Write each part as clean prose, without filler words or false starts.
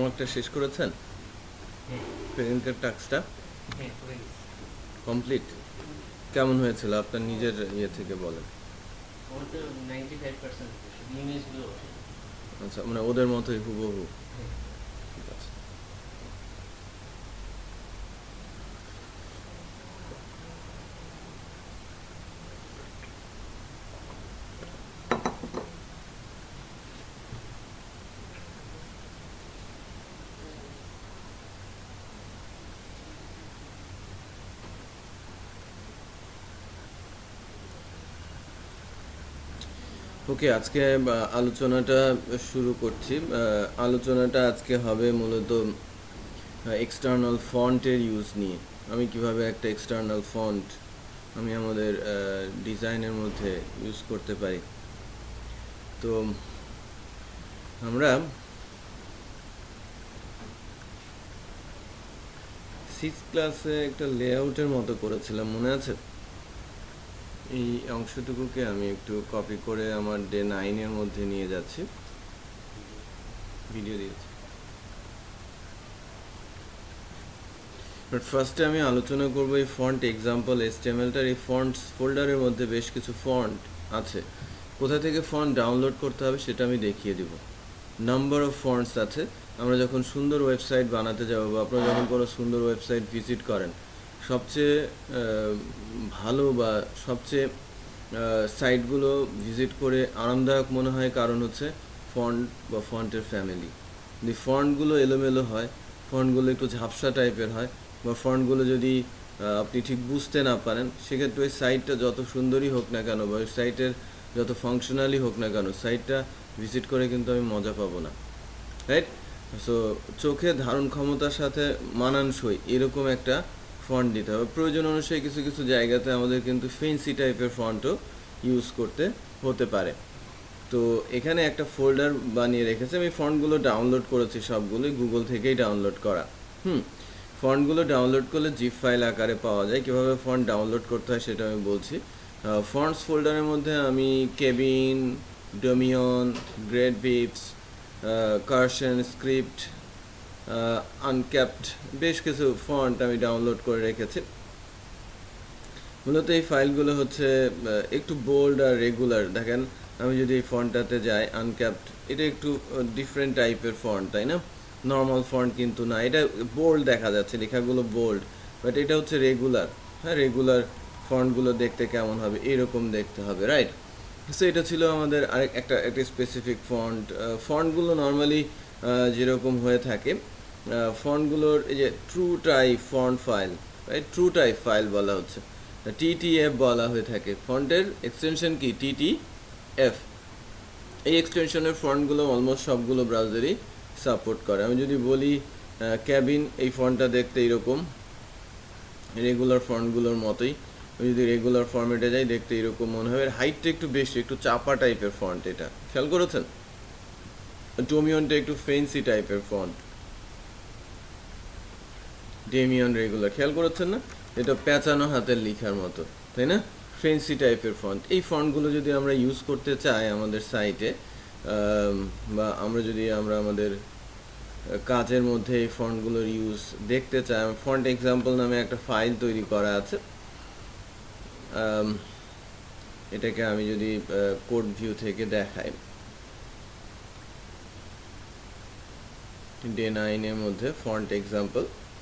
একটা শেষ করেছেন? প্রেজেন্টের টাস্কটা কমপ্লিট? কেমন হয়েছিল আপনার নিজের ইয়ে থেকে বলেন? আচ্ছা, মানে ওদের মতোই হুবহু? ঠিক আছে। ওকে, আজকে আলোচনাটা শুরু করছি। আলোচনাটা আজকে হবে মূলত এক্সটার্নাল ফন্টের ইউজ নিয়ে। আমি কিভাবে একটা এক্সটার্নাল ফন্ট আমি আমাদের ডিজাইনের মধ্যে ইউজ করতে পারি। তো আমরা 6 ক্লাসে একটা লেআউটের মতো করেছিলাম, মনে আছে? এই অংশটুকুকে আমি একটু কপি করে আমার ডে 9 এর মধ্যে নিয়ে যাচ্ছি। ভিডিও দিয়েছি। বাট ফার্স্টে আমি আলোচনা করব এই ফন্ট এক্সাম্পল HTML-টার। এই ফন্টস ফোল্ডারের মধ্যে বেশ কিছু ফন্ট আছে। কোথা থেকে ফন্ট ডাউনলোড করতে হবে সেটা আমি দেখিয়ে দিব। নাম্বার অফ ফন্টস আছে। আমরা যখন সুন্দর ওয়েবসাইট বানাতে যাব বা আপনারা যখন কোনো সুন্দর ওয়েবসাইট ভিজিট করেন, সবচেয়ে ভালো বা সবচেয়ে সাইটগুলো ভিজিট করে আরামদায়ক মনে হয় কারণ হচ্ছে ফন্ট বা ফন্টের ফ্যামিলি। যদি ফন্টগুলো এলোমেলো হয়, ফন্টগুলো একটু ঝাপসা টাইপের হয়, বা ফন্টগুলো যদি আপনি ঠিক বুঝতে না পারেন, সেক্ষেত্রে ওই সাইটটা যত সুন্দরই হোক না কেন বা ওই সাইটের যত ফাংশনালি হোক না কেন, সাইটটা ভিজিট করে কিন্তু আমি মজা পাবো না, রাইট? সো চোখে ধারণ ক্ষমতার সাথে মানানসই এরকম একটা ফন্ট দিতে হবে। প্রয়োজন অনুসারে কিছু কিছু জায়গাতে আমাদের কিন্তু ফেন্সি টাইপের ফন্টও ইউজ করতে হতে পারে। তো এখানে একটা ফোল্ডার বানিয়ে রেখেছি। আমি ফন্টগুলো ডাউনলোড করেছি, সবগুলোই গুগল থেকেই ডাউনলোড করা। ফন্টগুলো ডাউনলোড করলে জিপ ফাইল আকারে পাওয়া যায়। কীভাবে ফন্ট ডাউনলোড করতে হয় সেটা আমি বলছি। ফন্টস ফোল্ডারের মধ্যে আমি Cabin, Domion, great vibes, Kaushan, script, uncapped বেশ কিছু ফন্ট আমি ডাউনলোড করে রেখেছি। মূলত এই ফাইলগুলো হচ্ছে একটু বোল্ড আর রেগুলার। দেখেন, আমি যদি এই ফন্টটাতে যাই, আনক্যাপড, এটা একটু ডিফারেন্ট টাইপের ফন্ট, তাই না? নর্মাল ফন্ট কিন্তু না, এটা বোল্ড দেখা যাচ্ছে, লেখাগুলো বোল্ড, বাট এটা হচ্ছে রেগুলার। হ্যাঁ, রেগুলার ফন্টগুলো দেখতে কেমন হবে? এরকম দেখতে হবে, রাইট? সো এটা ছিল আমাদের আরেক একটা স্পেসিফিক ফন্ট। ফন্টগুলো নর্মালি যেরকম হয়ে থাকে, ফন্টগুলোর এই যে true type font file, right? True type file বলা হচ্ছে, TTF বলা হয়ে থাকে। ফন্টের এক্সটেনশন কি? TTF। এই এক্সটেনশনের ফন্টগুলো অলমোস্ট সবগুলো ব্রাউজারই সাপোর্ট করে। আমি যদি বলি ক্যাবিন, এই ফন্টটা দেখতে এরকম, রেগুলার ফন্টগুলোর মতোই। আমি যদি রেগুলার ফর্মেটে যাই, দেখতে এরকম মনে হবে। হাইটটা একটু বেশি, একটু চাপা টাইপের ফন্ট, এটা খেয়াল করেছেন? ডোমিয়নটা একটু ফেন্সি টাইপের ফন্ট, ডেমিয়ন রেগুলার, খেয়াল করেছেন না? এটা পেঁচানো হাতের লেখার মতো, তাই না? ফেন্সি টাইপের ফন্ট। এই ফন্টগুলো যদি আমরা ইউজ করতে চাই আমাদের সাইটে, বা আমরা যদি আমাদের কাজের মধ্যে এই ফন্টগুলোর ইউজ দেখতে চাই, ফন্ট এক্সাম্পল নামে একটা ফাইল তৈরি করা আছে। এটাকে আমি যদি কোড ভিউ থেকে দেখাই, ডে 9 এর মধ্যে ফন্ট এক্সাম্পল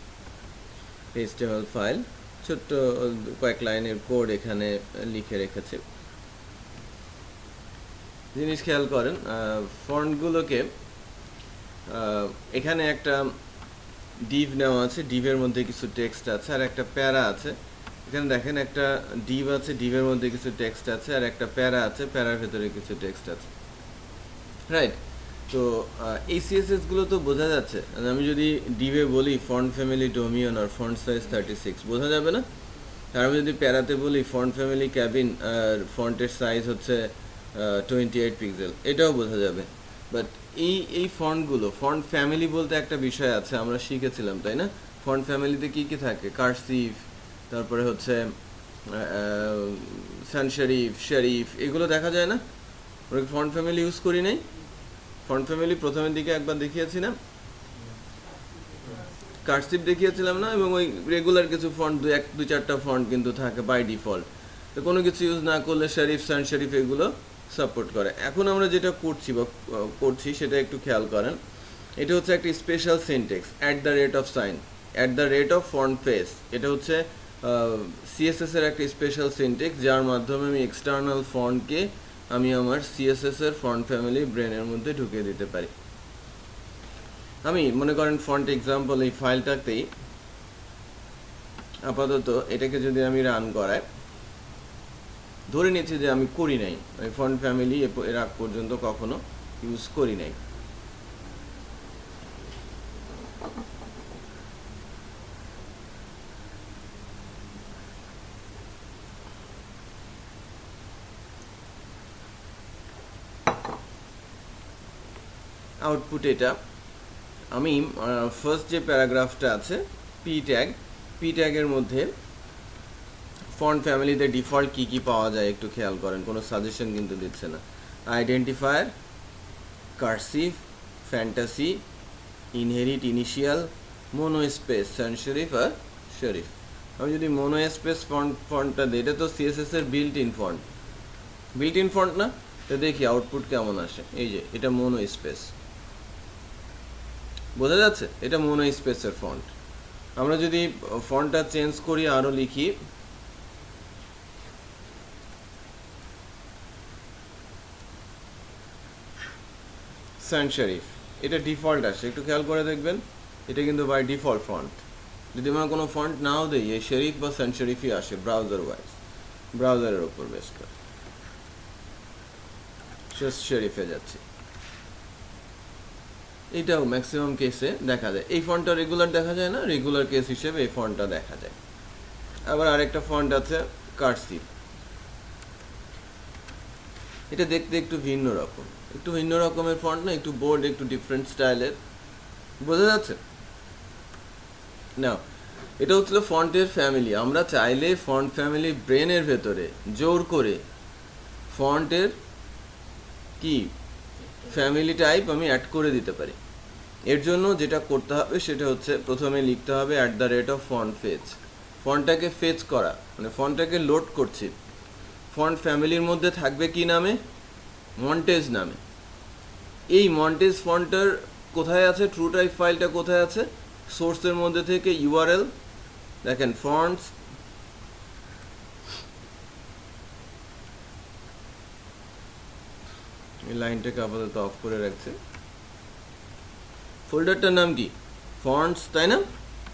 HTML ফাইল, ছোট্ট কয়েক লাইনের কোড এখানে লিখে রেখেছে। জিনিস খেয়াল করেন, ফন্টগুলোকে এখানে একটা ডিভ নেওয়া আছে, ডিভের মধ্যে কিছু টেক্সট আছে, আর একটা প্যারা আছে। এখানে দেখেন, একটা ডিভ আছে, ডিভের মধ্যে কিছু টেক্সট আছে, আর একটা প্যারা আছে, প্যারার ভেতরে কিছু টেক্সট আছে, রাইট? তো এই CSS গুলো তো বোঝা যাচ্ছে। আমি যদি ডিভে বলি ফন্ট ফ্যামিলি ডোমিয়ন আর ফন্ট সাইজ 36, বোঝা যাবে না? আর আমি যদি প্যারাতে বলি ফন্ট ফ্যামিলি ক্যাবিন আর ফন্টের সাইজ হচ্ছে 28 পিক্সেল, এটাও বোঝা যাবে। বাট এই ফন্টগুলো, ফন্ট ফ্যামিলি বলতে একটা বিষয় আছে, আমরা শিখেছিলাম, তাই না? ফন্ট ফ্যামিলিতে কি কি থাকে? কার্সিভ, তারপরে হচ্ছে সান শরীফ, এগুলো দেখা যায় না? ওরা ফন্ট ফ্যামিলি ইউজ করি নাই? ফন্ট ফ্যামিলি প্রথমের দিকে একবার দেখিয়েছি না? কার্সিভ দেখিয়েছিলাম না, এবং ওই রেগুলার কিছু ফন্ট দুই চারটা ফন্ট কিন্তু থাকে বাই ডিফল্ট। তো কোনো কিছু ইউজ না করলে শরীফ, সান শরীফ এগুলো সাপোর্ট করে। এখন আমরা যেটা করছি সেটা একটু খেয়াল করেন। এটা হচ্ছে একটা special syntax, @sign, @font face। এটা হচ্ছে সিএসএস এর একটা স্পেশাল সিনট্যাক্স, যার মাধ্যমে আমি এক্সটার্নাল ফন্টকে আমি আমার সিএসএস এর ফন্ট ফ্যামিলি ব্রেনের মধ্যে ঢুকিয়ে দিতে পারি। আমি মনে করেন ফন্ট এক্সাম্পল এই ফাইলটাতেই আপাতত এটাকে যদি আমি রান করাই, ধরে নিচ্ছি যে আমি করি নাই, আমি ফন্ট ফ্যামিলি এর আগ পর্যন্ত কখনো ইউজ করি নাই। আউটপুট এটা আমি ফার্স্ট যে প্যারাগ্রাফটা আছে পি ট্যাগের মধ্যে ফন্ট ফ্যামিলিতে ডিফল্ট কি পাওয়া যায় একটু খেয়াল করেন, কোনো সাজেশন কিন্তু দিচ্ছে না। Identifier, cursive, fantasy, inherit, initial, mono space, sans serif আর শরীফ। আমি যদি মোনো স্পেস ফন্টটা দিই, এটা তো সিএসএস এর বিল্ট ইন ফন্ট না? তো দেখি আউটপুট কেমন আসে। এই যে এটা মোনো স্পেস, বোঝা যাচ্ছে? এটা মোনো স্পেসের ফন্ট। আমরা যদি ফন্টটা চেঞ্জ করি, আরো লিখি সান শরীফ, এটা ডিফল্ট আসে, একটু খেয়াল করে দেখবেন। এটা কিন্তু বাই ডিফল্ট ফন্ট। যদি আমরা কোনো ফন্ট নাও দিই, এই শরীফ বা সান শরীফই আসে ব্রাউজার ওয়াইজ, ব্রাউজারের উপর বেস করে শরীফে যাচ্ছে। এটাও ম্যাক্সিমাম কেসে দেখা যায়। এই ফন্টটা রেগুলার দেখা যায় না, রেগুলার কেস হিসেবে এই ফন্টটা দেখা যায়। আবার আরেকটা ফন্ট আছে কার্সিভ, এটা দেখতে একটু ভিন্ন রকমের ফন্ট না, একটু বোল্ড, একটু ডিফারেন্ট স্টাইলের, বোঝা যাচ্ছে না? এটা হচ্ছিল ফন্টের ফ্যামিলি। আমরা চাইলে ফন্ট ফ্যামিলি ব্রেনের ভেতরে জোর করে ফন্টের কি ফ্যামিলি টাইপ আমি অ্যাড করে দিতে পারি। এর জন্য যেটা করতে হবে সেটা হচ্ছে প্রথমে লিখতে হবে @font fetch, ফন্টটাকে ফেচ করা, মানে ফন্টটাকে লোড করছি। ফন্ট ফ্যামিলির মধ্যে থাকবে কি নামে? মন্টেজ নামে। এই মন্টেজ ফন্টটার কোথায় আছে? ট্রু টাইপ ফাইলটা কোথায় আছে? সোর্সের মধ্যে থেকে ইউআরএল দেখেন, ফন্টস, এই লাইনটাকে আপাতত অফ করে রাখছে। ফোল্ডারটার নাম কি? ফন্টস, তাই না?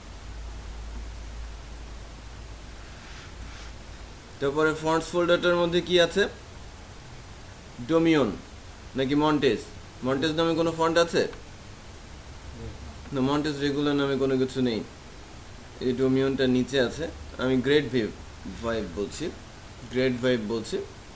তারপরে ফন্টস ফোল্ডারটার মধ্যে কি আছে? ডোমিয়ন নাকি মন্টেজ? মন্টেজ নামে কোনো ফন্ট আছে না? মন্টেজ রেগুলার নামে কোনো কিছু নেই। এই ডোমিয়নটা নিচে আছে। আমি গ্রেট ভাইব বলছি,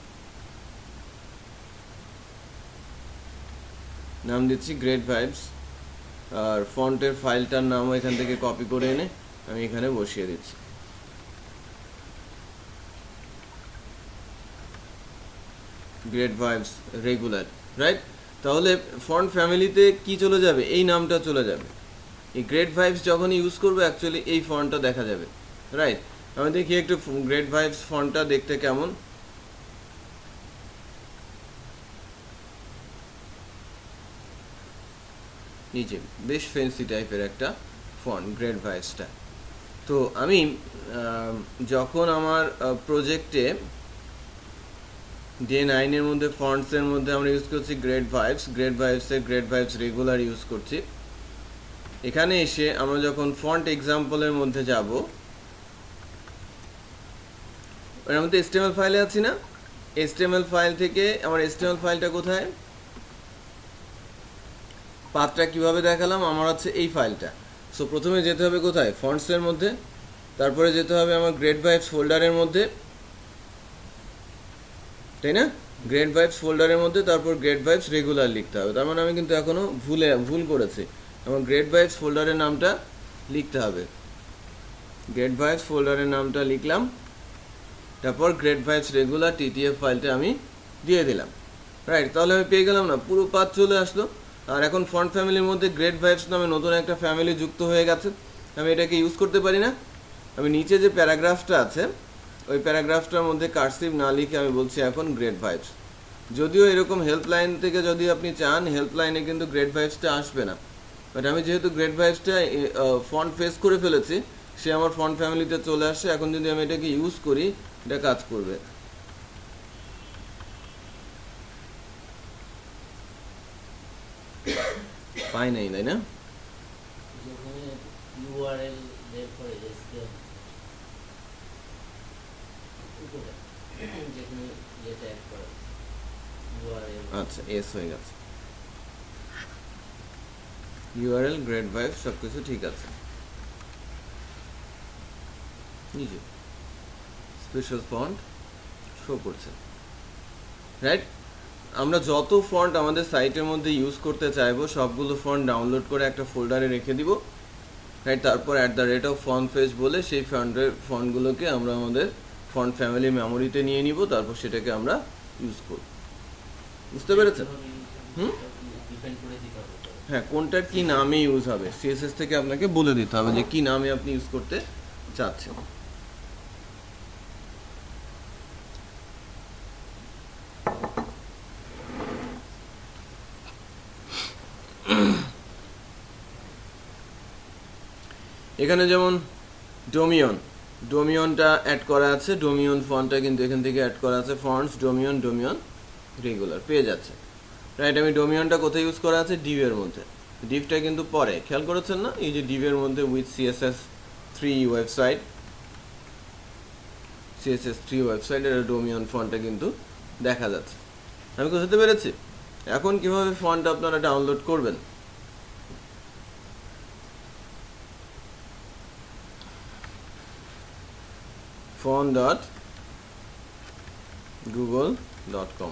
নাম দিচ্ছি গ্রেট ভাইবস, আর ফন্টের ফাইলটার নাম এখান থেকে কপি করে এনে আমি এখানে বসিয়ে দিচ্ছি। Great vibes regular, right? তাহলে ফন্ট ফ্যামিলিতে কি চলে যাবে? এই নামটা চলে যাবে। এই গ্রেট ভাইবস যখন ইউজ করবো অ্যাকচুয়ালি এই ফন্টটা দেখা যাবে, রাইট? আমি দেখি একটু গ্রেট ভাইবস ফন্টটা দেখতে কেমন। নিচে বেশ ফ্যান্সি টাইপের একটা ফন্ট গ্রেট ভাইবসটা। তো আমি যখন আমার প্রজেক্টে ডে 9 এর মধ্যে ফন্টসের মধ্যে আমরা ইউজ করছি গ্রেট ভাইবস রেগুলার ইউজ করছি। এখানে এসে আমরা যখন ফন্ট এক্সাম্পলের মধ্যে যাব, এর মধ্যে HTML ফাইলে আছি না? HTML ফাইল থেকে আমার HTML ফাইলটা কোথায়? পাথটা কিভাবে দেখালাম? আমার আছে এই ফাইলটা। সো প্রথমে যেতে হবে কোথায়? ফন্টসের মধ্যে, তারপরে যেতে হবে আমার গ্রেট ভাইবস ফোল্ডারের মধ্যে, তাই না? গ্রেট ভাইবস ফোল্ডারের মধ্যে তারপর গ্রেট ভাইবস রেগুলার লিখতে হবে। তার মানে আমি কিন্তু এখনো ভুল করেছি। আমার গ্রেট ভাইবস ফোল্ডারের নামটা লিখতে হবে। গ্রেট ভাইবস ফোল্ডারের নামটা লিখলাম, তারপর গ্রেট ভাইবস রেগুলার TTF ফাইলটা আমি দিয়ে দিলাম, রাইট? তাহলে আমি পেয়ে গেলাম না, পুরো পাথ চলে আসলো। আর এখন ফন্ট ফ্যামিলির মধ্যে গ্রেট ভাইবস নামে নতুন একটা ফ্যামিলি যুক্ত হয়ে গেছে। আমি এটাকে ইউজ করতে পারি না। আমি নিচে যে প্যারাগ্রাফটা আছে ওই প্যারাগ্রাফটার মধ্যে কার্সিভ না লিখে আমি বলছি এখন গ্রেট ভাইবস। যদিও এরকম হেল্পলাইন থেকে যদি আপনি চান, হেল্পলাইনে কিন্তু গ্রেট ভাইবসটা আসবে না, বাট আমি যেহেতু গ্রেট ভাইবসটা ফন্ট ফেস করে ফেলেছি, সে আমার ফন্ট ফ্যামিলিতে চলে আসে। এখন যদি আমি এটাকে ইউজ করি, এটা কাজ করবে। পাই নাই, তাই না? আচ্ছা, এস হয়ে গেছে। ইউআরএল, গ্রেট ভাইবস সবকিছু ঠিক আছে। নিচে স্পেশাল ফন্ট শো করছে, রাইট? আমরা যত ফন্ট আমাদের সাইটের মধ্যে ইউজ করতে চাইবো সবগুলো ফন্ট ডাউনলোড করে একটা ফোল্ডারে রেখে দিব, রাইট? তারপর @font_page বলে সেই ফন্টগুলোকে আমরা আমাদের ফন্ট ফ্যামিলি মেমোরিতে নিয়ে নিব, তারপর সেটাকে আমরা ইউজ করব। বুঝতে পেরেছেন? হ্যাঁ, কোনটার কি নামে ইউজ হবে সিএসএস থেকে আপনাকে বলে দিতে হবে যে কি নামে আপনি ইউজ করতে চাচ্ছেন। এখানে যেমন ডোমিয়নটা অ্যাড করা আছে, ডোমিয়ন ফন্টটা কিন্তু এখান থেকে অ্যাড করা আছে, ফন্টস ডোমিয়ন রেগুলার পেয়ে যাচ্ছে, রাইট? আমি ডোমিয়নটা কোথায় ইউজ করা আছে? ডিভের মধ্যে। ডিভটা কিন্তু পরে, খেয়াল করেছেন না? এই যে ডিভের মধ্যে উইথ CSS3 ওয়েবসাইট, এর ডোমিয়ন ফন্টটা কিন্তু দেখা যাচ্ছে। আমি বুঝতে পেরেছি। এখন কিভাবে ফন্ট আপনারা ডাউনলোড করবেন? font.google.com।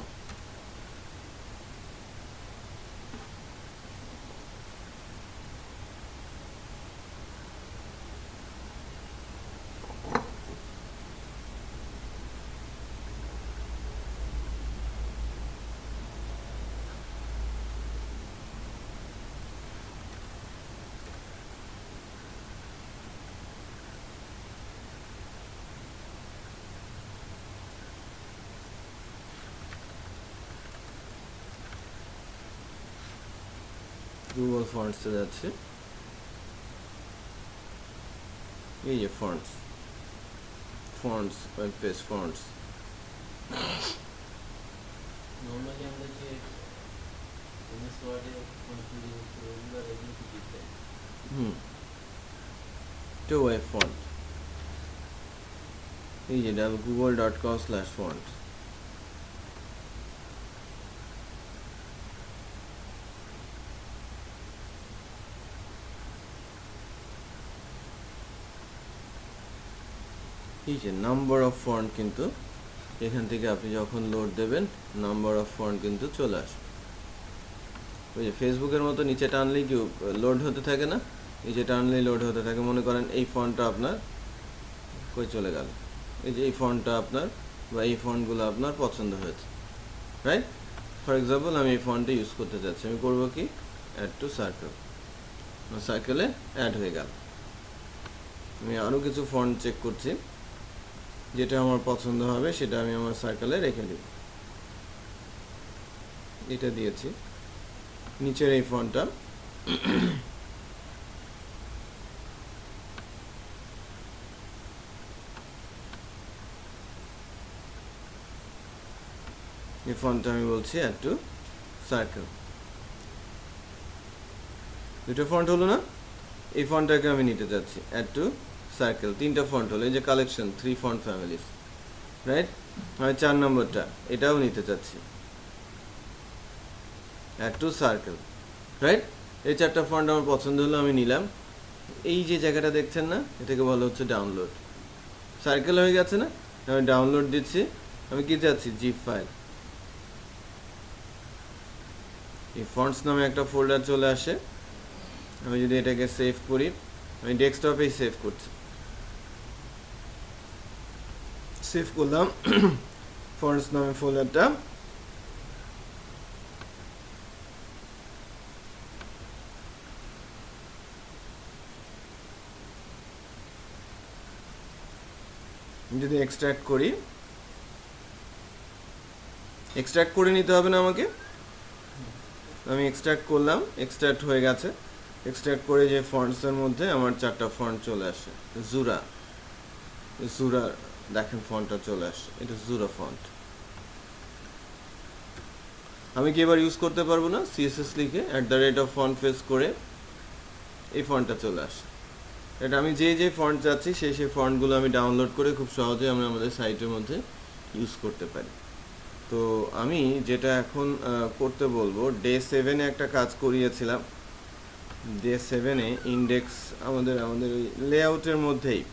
গুগল ফন্টসে যাচ্ছে, এই যে fonts web page fonts. Normally আমরা যে এমএস ওয়ার্ডে ফন্ট ইউজ করি ওগুলো এগুলো কি ডিফারেন্ট? তো ওয়েব ফন্ট, এই যে google.com/fonts। এই যে নাম্বার অফ ফন্ট কিন্তু এখান থেকে আপনি যখন লোড দেবেন নাম্বার অফ ফন্ট কিন্তু চলে আসবে। ওই যে ফেসবুকের মতো নিচে টানলেই কি লোড হতে থাকে না? নিচে টানলেই লোড হতে থাকে। মনে করেন এই ফন্টটা আপনার কই চলে গেল, এই যে এই ফন্টটা আপনার বা এই ফন্টগুলো আপনার পছন্দ হয়েছে, রাইট? ফর এক্সাম্পল আমি এই ফন্টটা ইউজ করতে চাচ্ছি, আমি করবো কি? অ্যাড টু সার্কেল, সার্কেলে অ্যাড হয়ে গেল। আমি আরও কিছু ফন্ট চেক করছি, যেটা আমার পছন্দ হবে সেটা আমি আমার সার্কেলে রেখে দিব। এটা দিয়েছি, নিচের এই ফন্টটা এই ফন্টটা আমি বলছি অ্যাড টু সার্কেল। দুটো ফন্ট হলো না? এই ফন্টটাকে আমি নিতে চাচ্ছি অ্যাড টু সার্কেল। তিনটা ফন্ট হলো, এই যে কালেকশন 3 ফন্ট ফ্যামিলিজ, রাইট? আমি 4 নম্বরটা এটাও নিতে চাচ্ছি অ্যাড টু সার্কেল, রাইট? এই 4টা ফন্ট আমার পছন্দ হলো, আমি নিলাম। এই যে জায়গাটা দেখছেন না, এটাকে বলা হচ্ছে ডাউনলোড। সার্কেল হয়ে গেছে না? আমি ডাউনলোড দিচ্ছি। আমি কি চাচ্ছি? Zip file. এই ফন্টস নামে একটা ফোল্ডার চলে আসে। আমি যদি এটাকে সেভ করি, আমি ডেস্কটপেই সেভ করছি, সেভ করলাম ফন্টস নামে ফোল্ডারটা। যদি এক্সট্রাক্ট করি, এক্সট্রাক্ট করে নিতে হবে না আমাকে? আমি এক্সট্রাক্ট করলাম, এক্সট্রাক্ট হয়ে গেছে। এক্সট্রাক্ট করে যে ফন্টসের মধ্যে আমার 4টা ফন্ট চলে আসে। জুরা, জুরা দেখেন ফন্টটা চলে আসে, এটা জুরা ফন্ট। আমি কি এবার ইউজ করতে পারবো না? সিএসএস লিখে @font_face করে এই ফন্টটা চলে আসে। এটা আমি যে ফন্ট চাচ্ছি সেই ফন্টগুলো আমি ডাউনলোড করে খুব সহজে আমরা আমাদের সাইটের মধ্যে ইউজ করতে পারি। তো আমি যেটা এখন করতে বলবো, ডে 7-এ একটা কাজ করিয়েছিলাম। ডে 7-এ ইন্ডেক্স আমাদের ওই লেআউটের মধ্যেই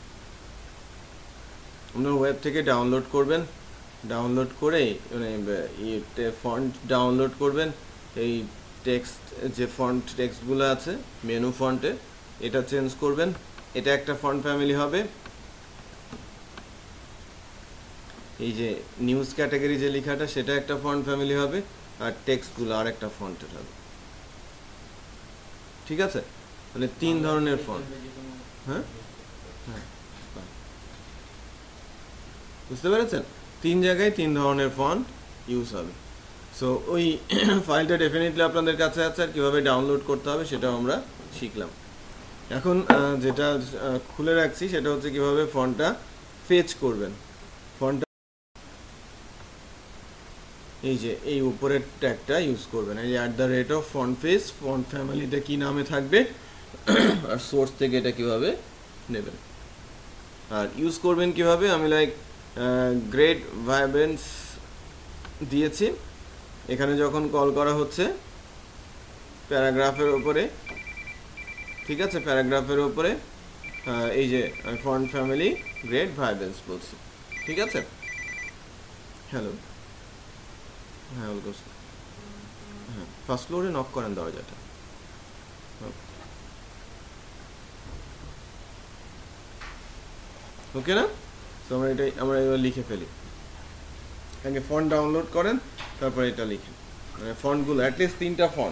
আপনার ওয়েব থেকে ডাউনলোড করবেন, ডাউনলোড করে মানে ফন্ট ডাউনলোড করবেন। এই টেক্সট যে ফন্ট টেক্সটগুলো আছে মেনু ফন্টে, এটা চেঞ্জ করবেন। এটা একটা ফন্ট ফ্যামিলি হবে। এই যে নিউজ ক্যাটাগরি যে লেখাটা সেটা একটা ফন্ট ফ্যামিলি হবে, আর টেক্সটগুলো আর একটা ফন্টের হবে। ঠিক আছে? তাহলে 3 ধরনের ফন্ট। হ্যাঁ হ্যাঁ, বুঝতে পেরেছেন? 3 জায়গায় 3 ধরনের ফন্ট ইউজ হবে। সো ওই ফাইলটা ডেফিনেটলি আপনাদের কাছে আছে, আর কীভাবে ডাউনলোড করতে হবে সেটাও আমরা শিখলাম। এখন যেটা খুলে রাখছি সেটা হচ্ছে কীভাবে ফন্টটা ফেচ করবেন। ফন্টটা এই যে এই উপরের ট্যাগটা ইউজ করবেন, এই @font_face ফন্ট ফ্যামিলিতে কী নামে থাকবে আর সোর্স থেকে এটা কীভাবে নেবেন আর ইউজ করবেন কীভাবে। আমি লাইক গ্রেট ভাইব্রেন্স দিয়েছি। এখানে যখন কল করা হচ্ছে প্যারাগ্রাফের ওপরে, ঠিক আছে, প্যারাগ্রাফের ওপরে এই যে ফন্ট ফ্যামিলি গ্রেট ভাইব্রেন্স বলছি, ঠিক আছে। হ্যালো, হ্যাঁ অলগোস, হ্যাঁ ফার্স্ট ফ্লোরে নক করেন দরজাটা। ওকে না? তো আমরা এবার লিখে ফেলি। আগে ফন্ট ডাউনলোড করেন, তারপরে এটা লিখেন, মানে ফন্টগুলো অ্যাটলিস্ট 3টা ফন্ট।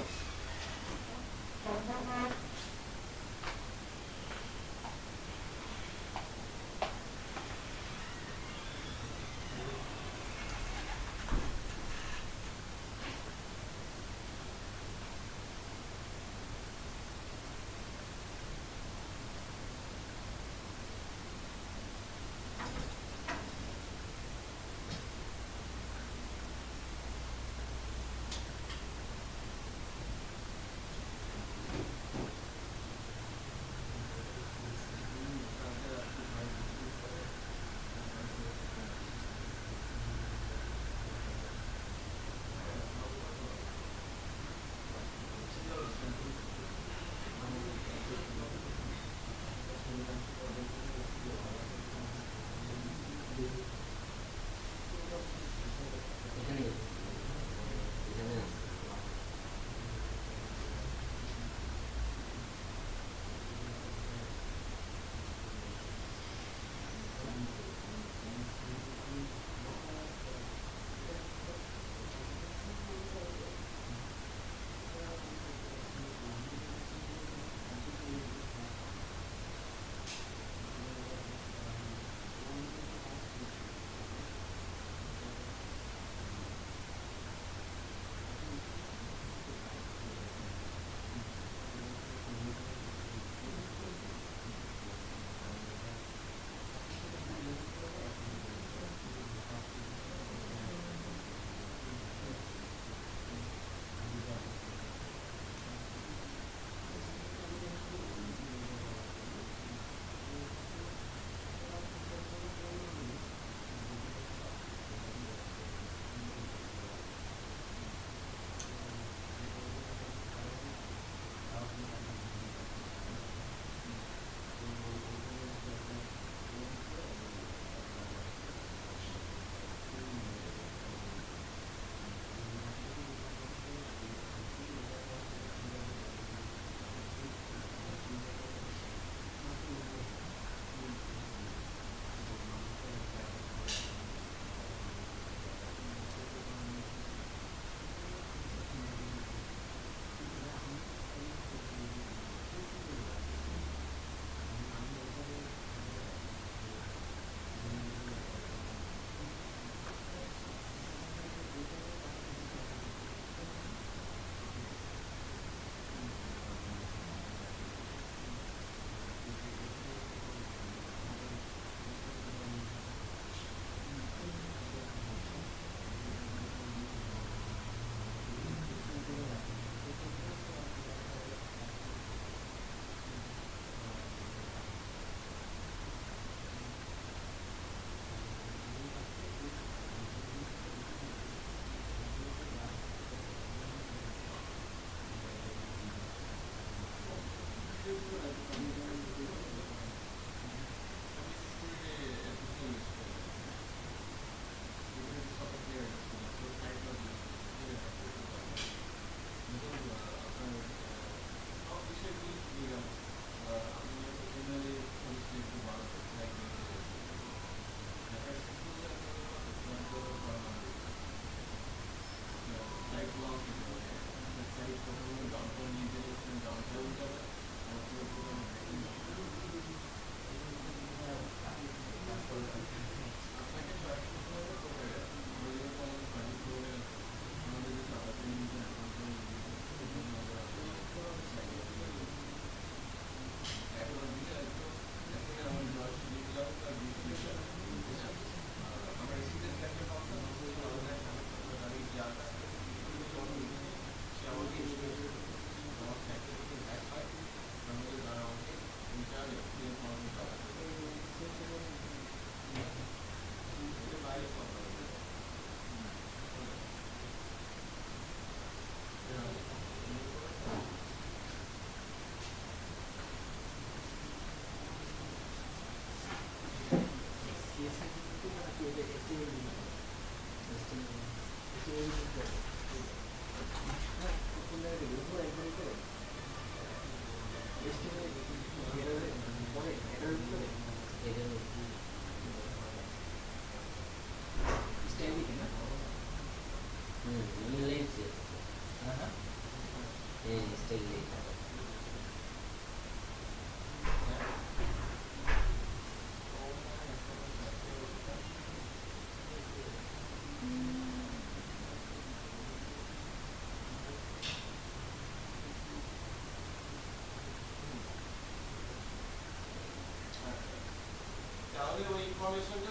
তাহলে ওই ইনফরমেশনটা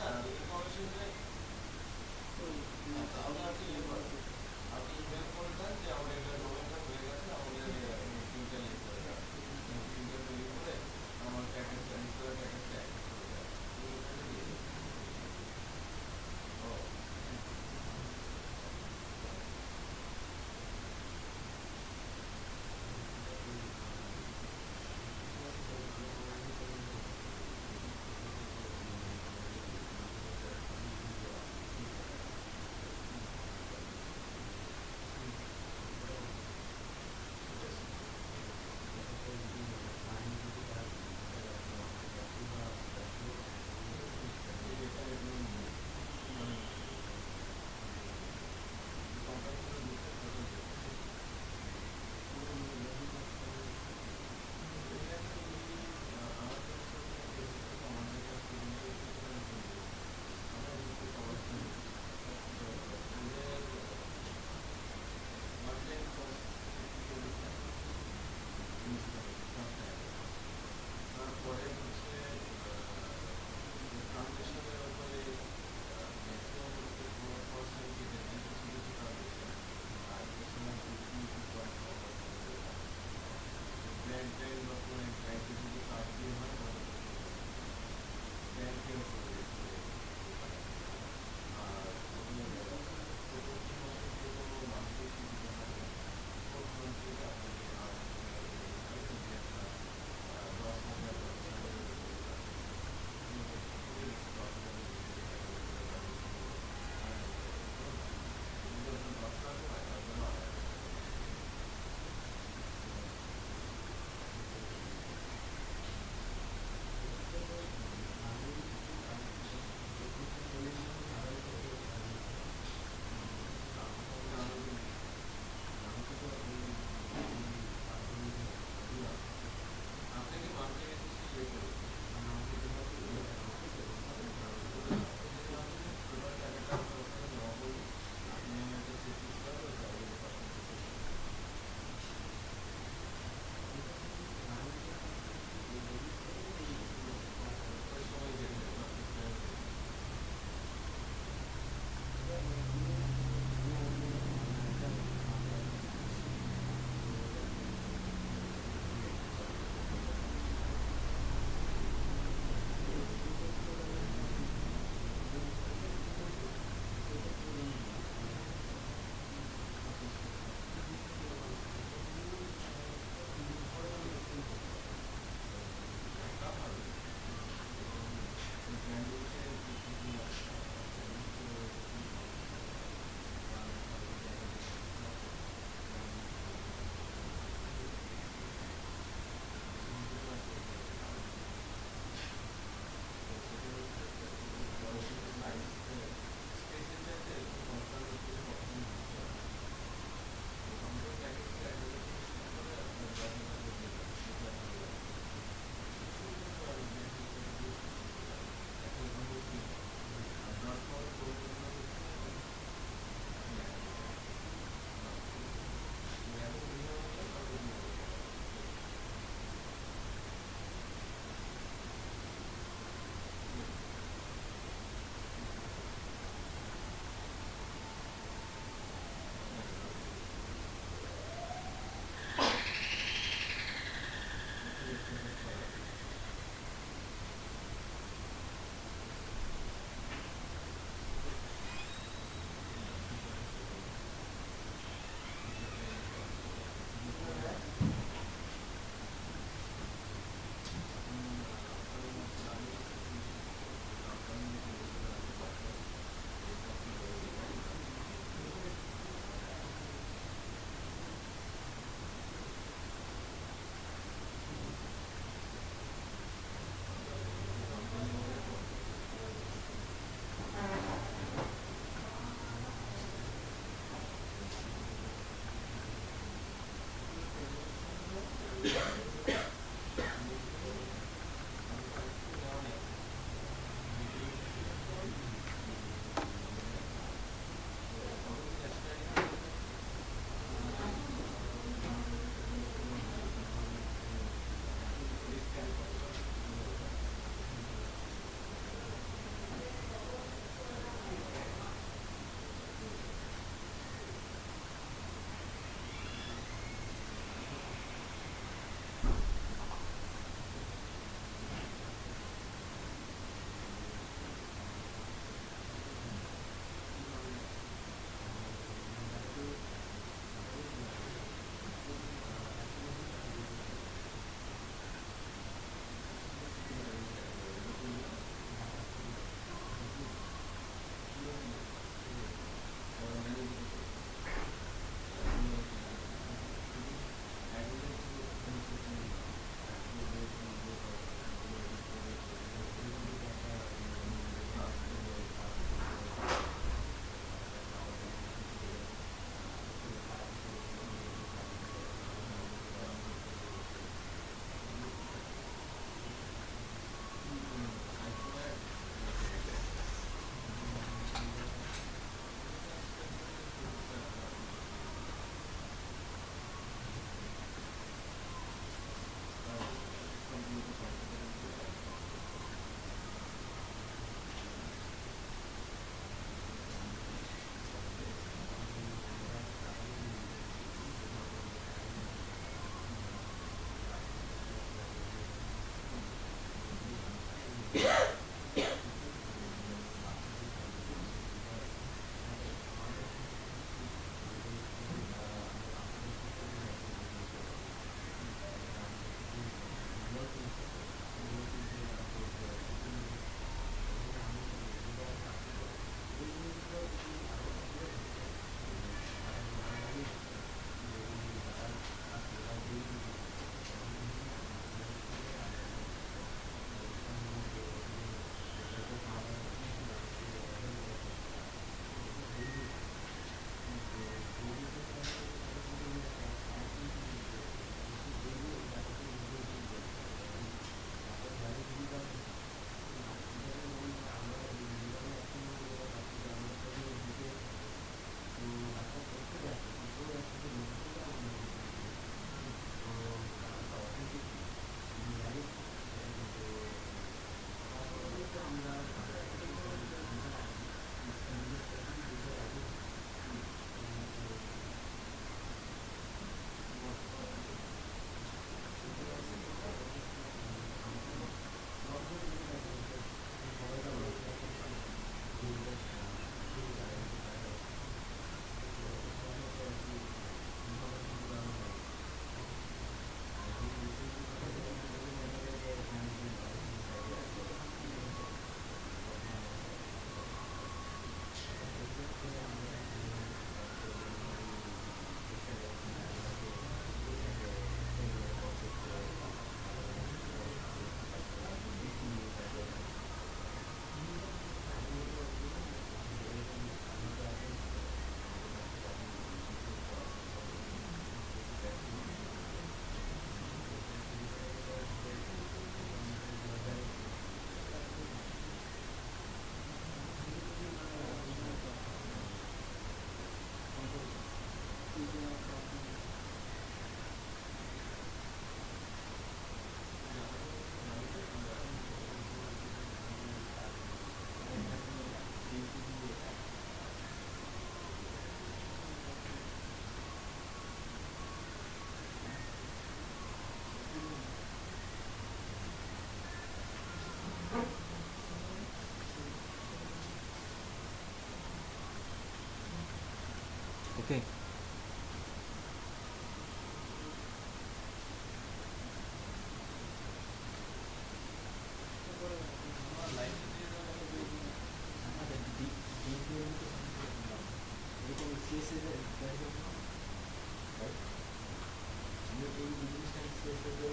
তাহলে আপনি ইয়ে করেন, আপনি ইমেল করে দেন যে আমার এটা ডোমেনটা হয়ে গেছে, আমাদের ফিউচার ইয়ে করে দেন, ফিউচার তৈরি করে আমার প্যাকেজটা রিসোর্স প্যাকেজটা অ্যাক্সেস করে দেন, ওখানে দিয়ে দেন। ও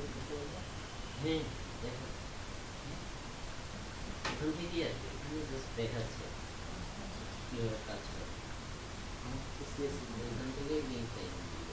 হ্যাঁ দেখো এখান থেকেই আসবে, এখানে জাস্ট দেখাচ্ছে কিভাবে কাজ করে, এখান থেকে লিঙ্ক টাইম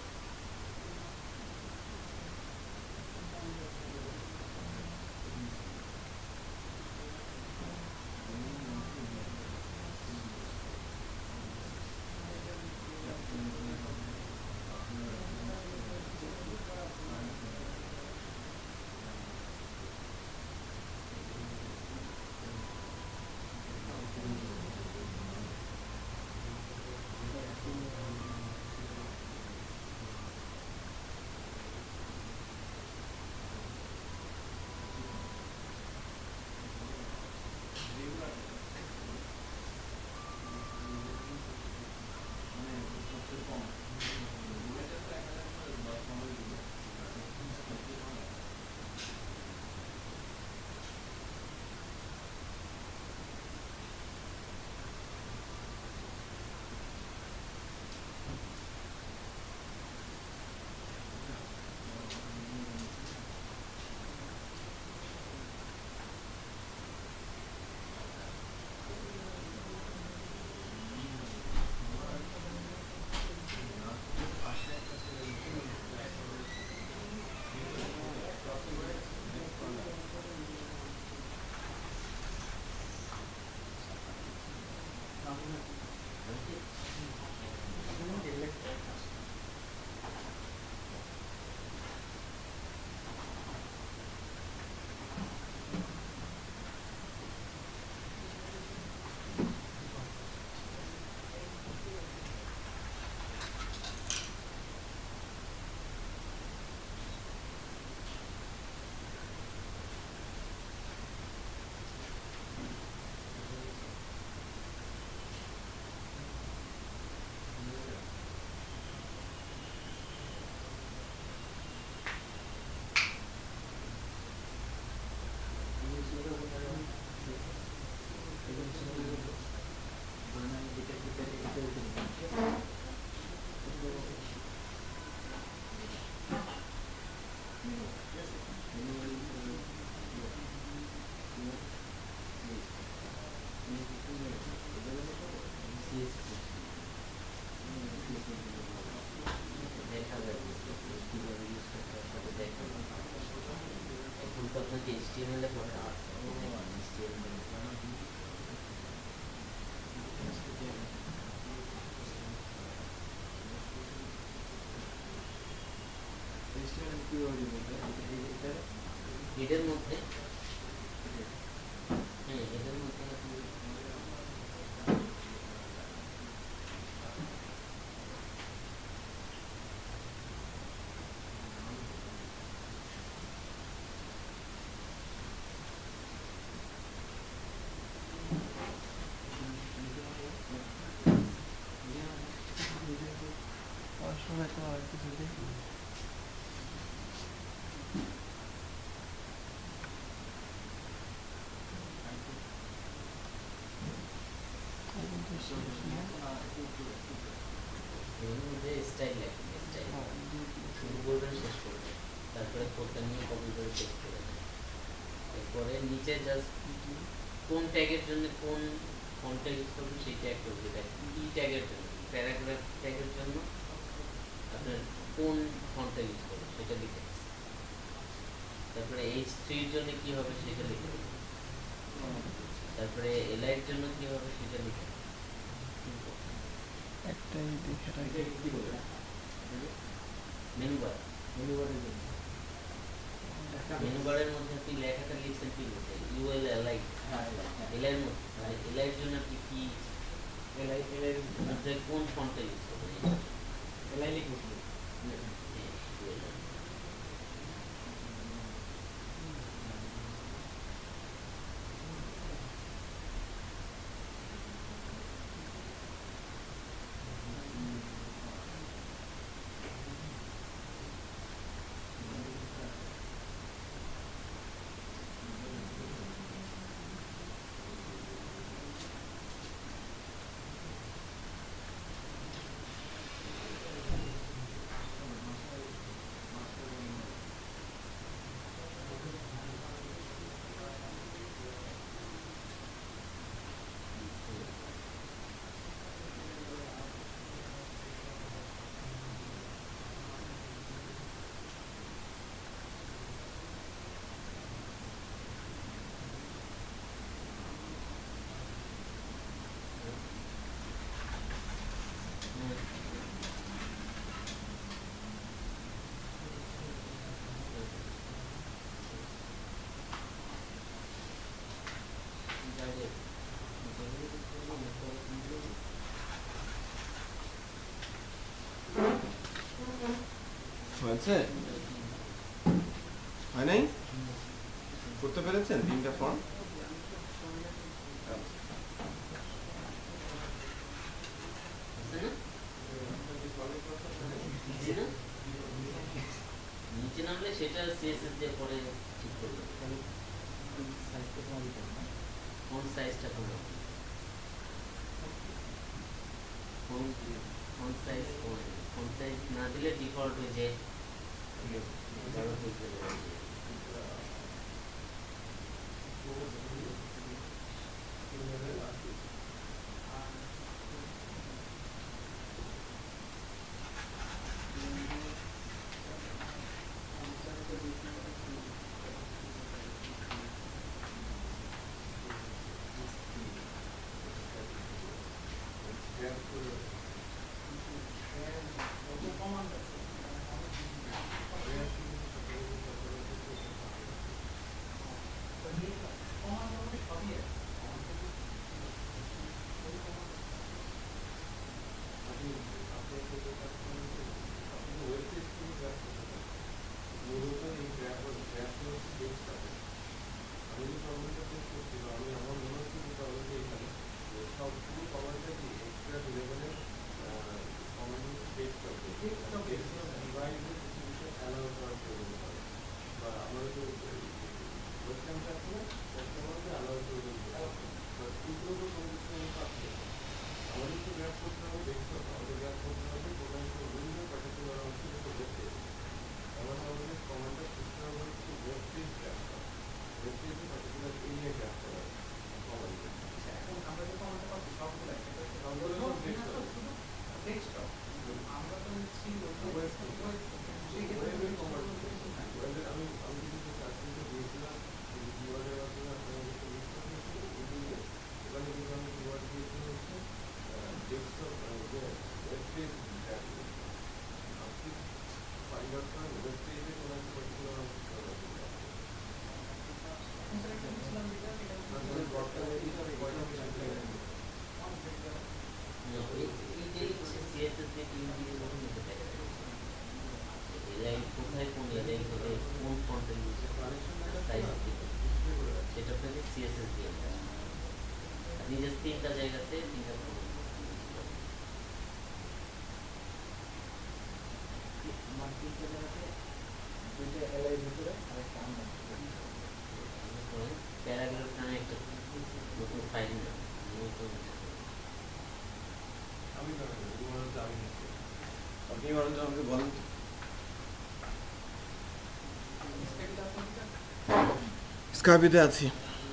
দেখা যাবে কিভাবে ইউজ করতে হয় সেটা দেখা যাবে। এখন তো আপনাকে HTML এ পড়া আছে, HTML এটার মধ্যে, হ্যাঁ এটার মধ্যে আপনি এর মধ্যে স্টাইল লেখেন, স্টাইল শুরু করবেন শেষ করবেন, তারপরে কোডটা নিয়ে কপি করে পেস্ট করে দেন। এরপরে নিচে জাস্ট কোন ট্যাগের জন্য কোন ফন্টটা ইউজ করবেন সেই ট্যাগ করবে, কি ট্যাগের জন্য, প্যারাগ্রাফ ট্যাগের জন্য আপনার কোন ফন্টটা ইউজ করবেন সেটা লিখে, তারপরে H3 এর জন্য কি হবে সেটা লিখে, তারপরে LI এর জন্য কি হবে সেটা লিখে। একটাই দেখে রাখি। মেনু বার, মেনু বারের মধ্যে আপনি লেখাটা লিখছেন কি লিখে UL LI, LI এর মধ্যে মানে LI এর জন্য আপনি কি LI এর মধ্যে কোন ফন্টটা ইউজ করবেন, LI লিখবেন। হয়েছে? হয় নাই? করতে পেরেছেন 3টা ফর্ম? নিচে নামলে সেটা সিএসএস দিয়ে পরে ঠিক করবে। ফন্ট সাইজটা কমে, ফন্ট সাইজ কমে, ফন্ট সাইজ না দিলে ডিফল্ট হয়ে যায়। তিনটা জায়গাতে তিনটা প্যারাগ্রাফ নামে একটা নতুন ফাইল না আপনি বলেন তো, আমাকে বলেন তো। স্কাইপিতে আছি,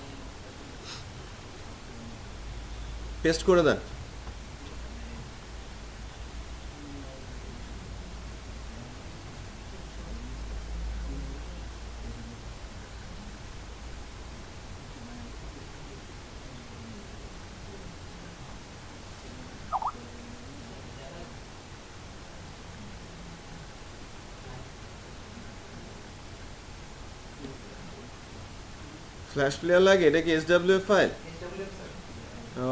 পেস্ট করে দেন। ফ্ল্যাশ প্লেয়ার লাগে? এটা কি এসডব্লিউ ফাইল? ও,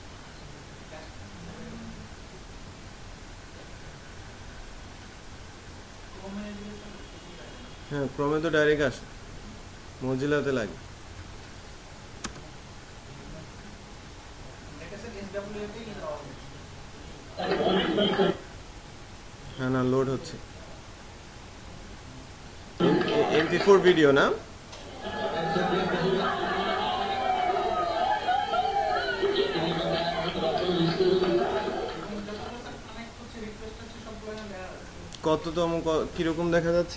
হ্যাঁ, ক্রমে তো ডাইরেক্ট আসে, মজিলাতে লাগে। হ্যাঁ, না লোড হচ্ছে। MP4 ভিডিও না? কততম, কিরকম দেখা যাচ্ছে?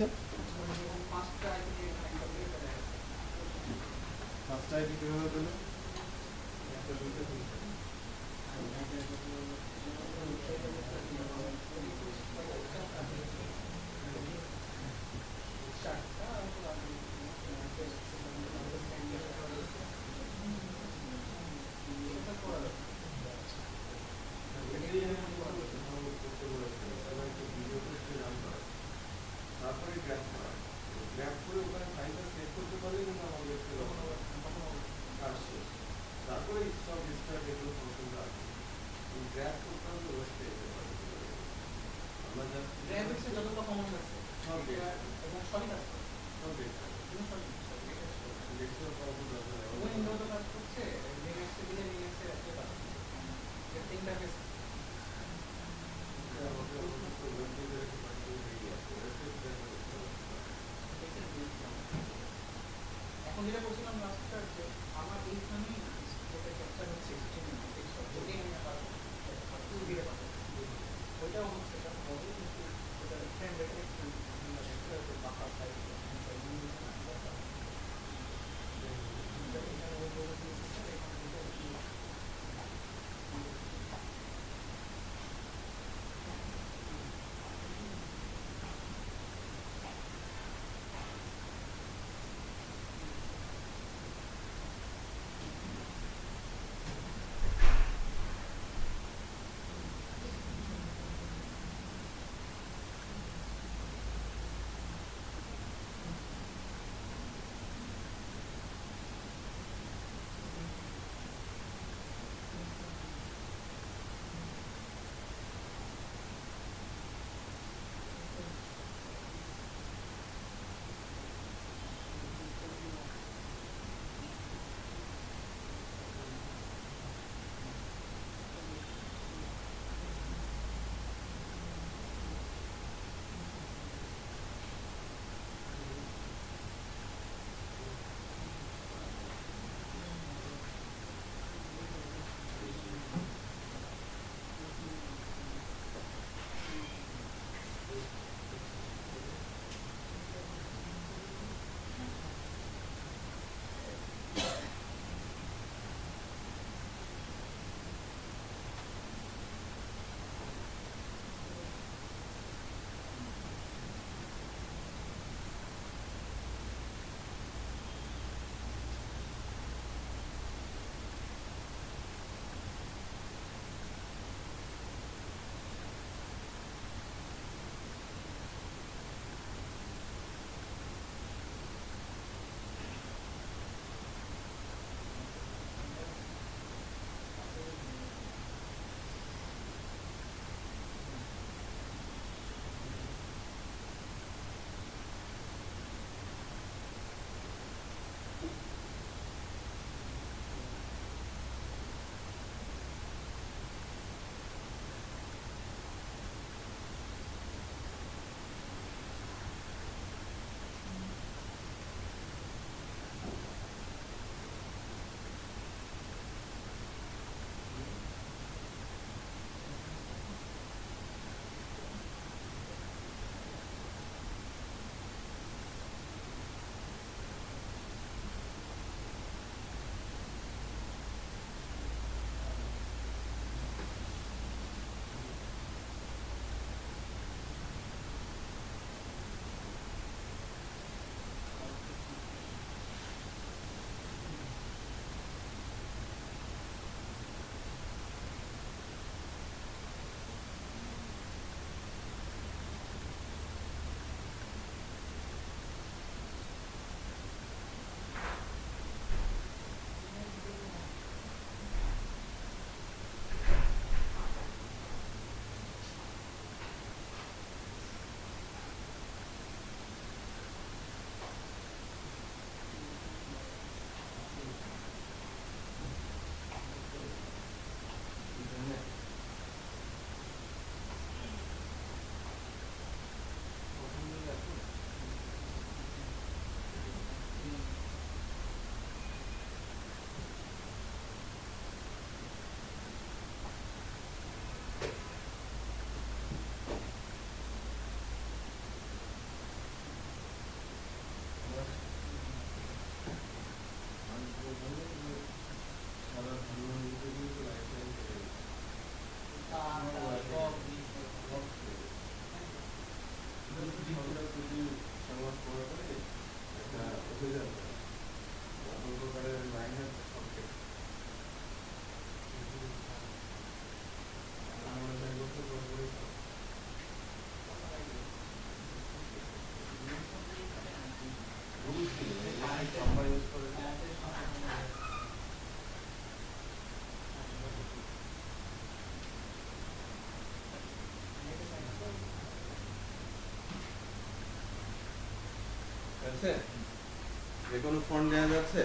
এখন যেটা বলছিলাম লাস্টটা যে আমার এইখানেই যেটা ক্যাপচার হচ্ছে HTML টেক্সট ওটাই আমি আবার দিয়ে পাবো ওইটাও হচ্ছে এটা হবে কিন্তু ওটা ফ্রেম রেটে একটু বাফার সাইজ এখানে ওই বলে দিয়েছে এখানে যেটা আছে যে কোনো ফন্ট দেওয়া যাচ্ছে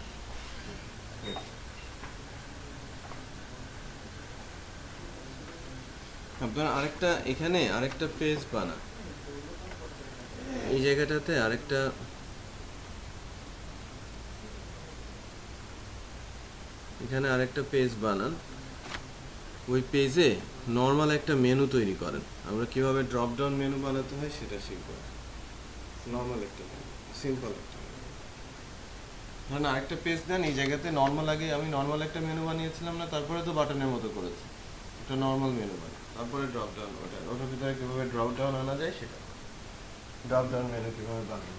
আপনার আরেকটা এখানে আরেকটা পেজ বানা এই জায়গাটাতে আরেকটা এখানে আরেকটা পেজ বানান, ওই পেজে নর্মাল একটা মেনু তৈরি করেন। আমরা কিভাবে ড্রপ ডাউন মেনু বানাতে হয় সেটা শিখব। নর্মাল একটা মেনু, সিম্পল একটা মেনু। ধরেন আরেকটা পেজ দেন, এই জায়গাতে নর্মাল, আগে আমি নর্মাল একটা মেনু বানিয়েছিলাম না, তারপরে তো বাটনের মতো করেছি, একটা নর্মাল মেনু বানাই, তারপরে ড্রপ ডাউন, ওটার ভিতরে কীভাবে ড্রপ ডাউন আনা যায় সেটা, ড্রপ ডাউন মেনু কীভাবে বানানো।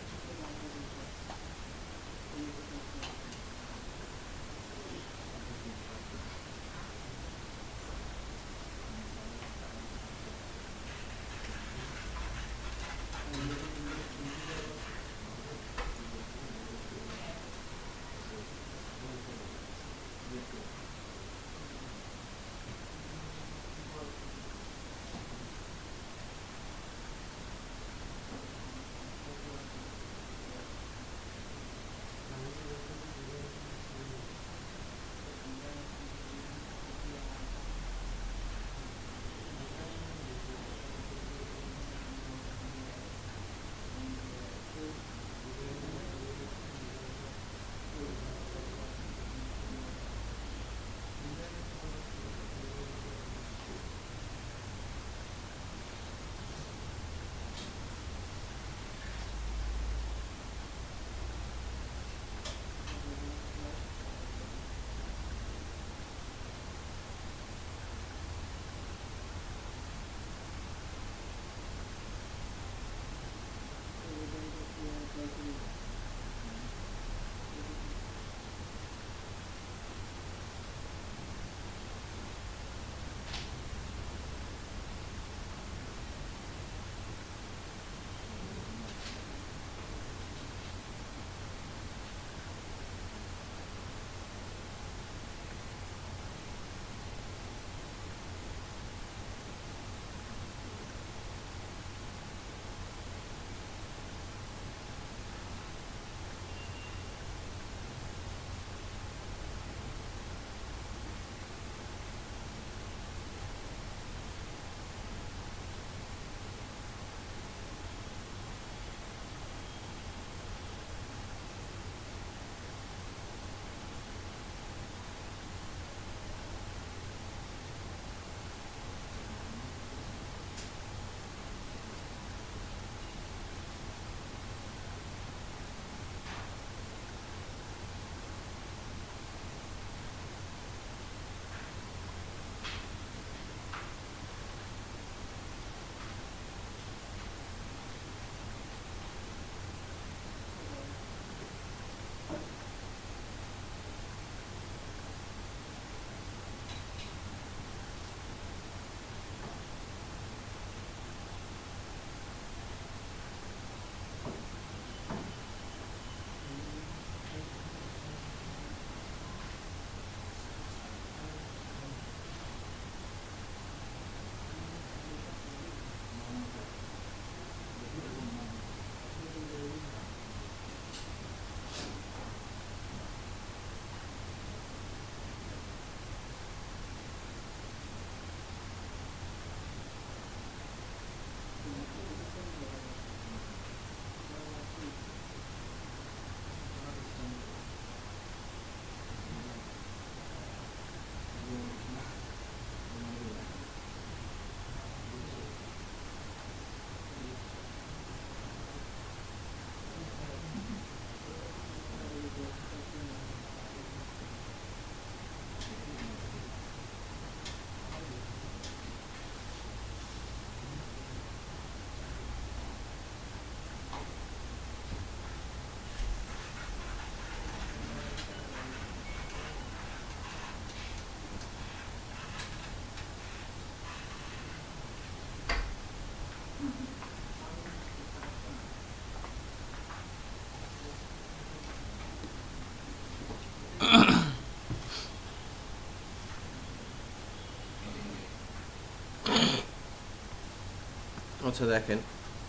আচ্ছা দেখেন,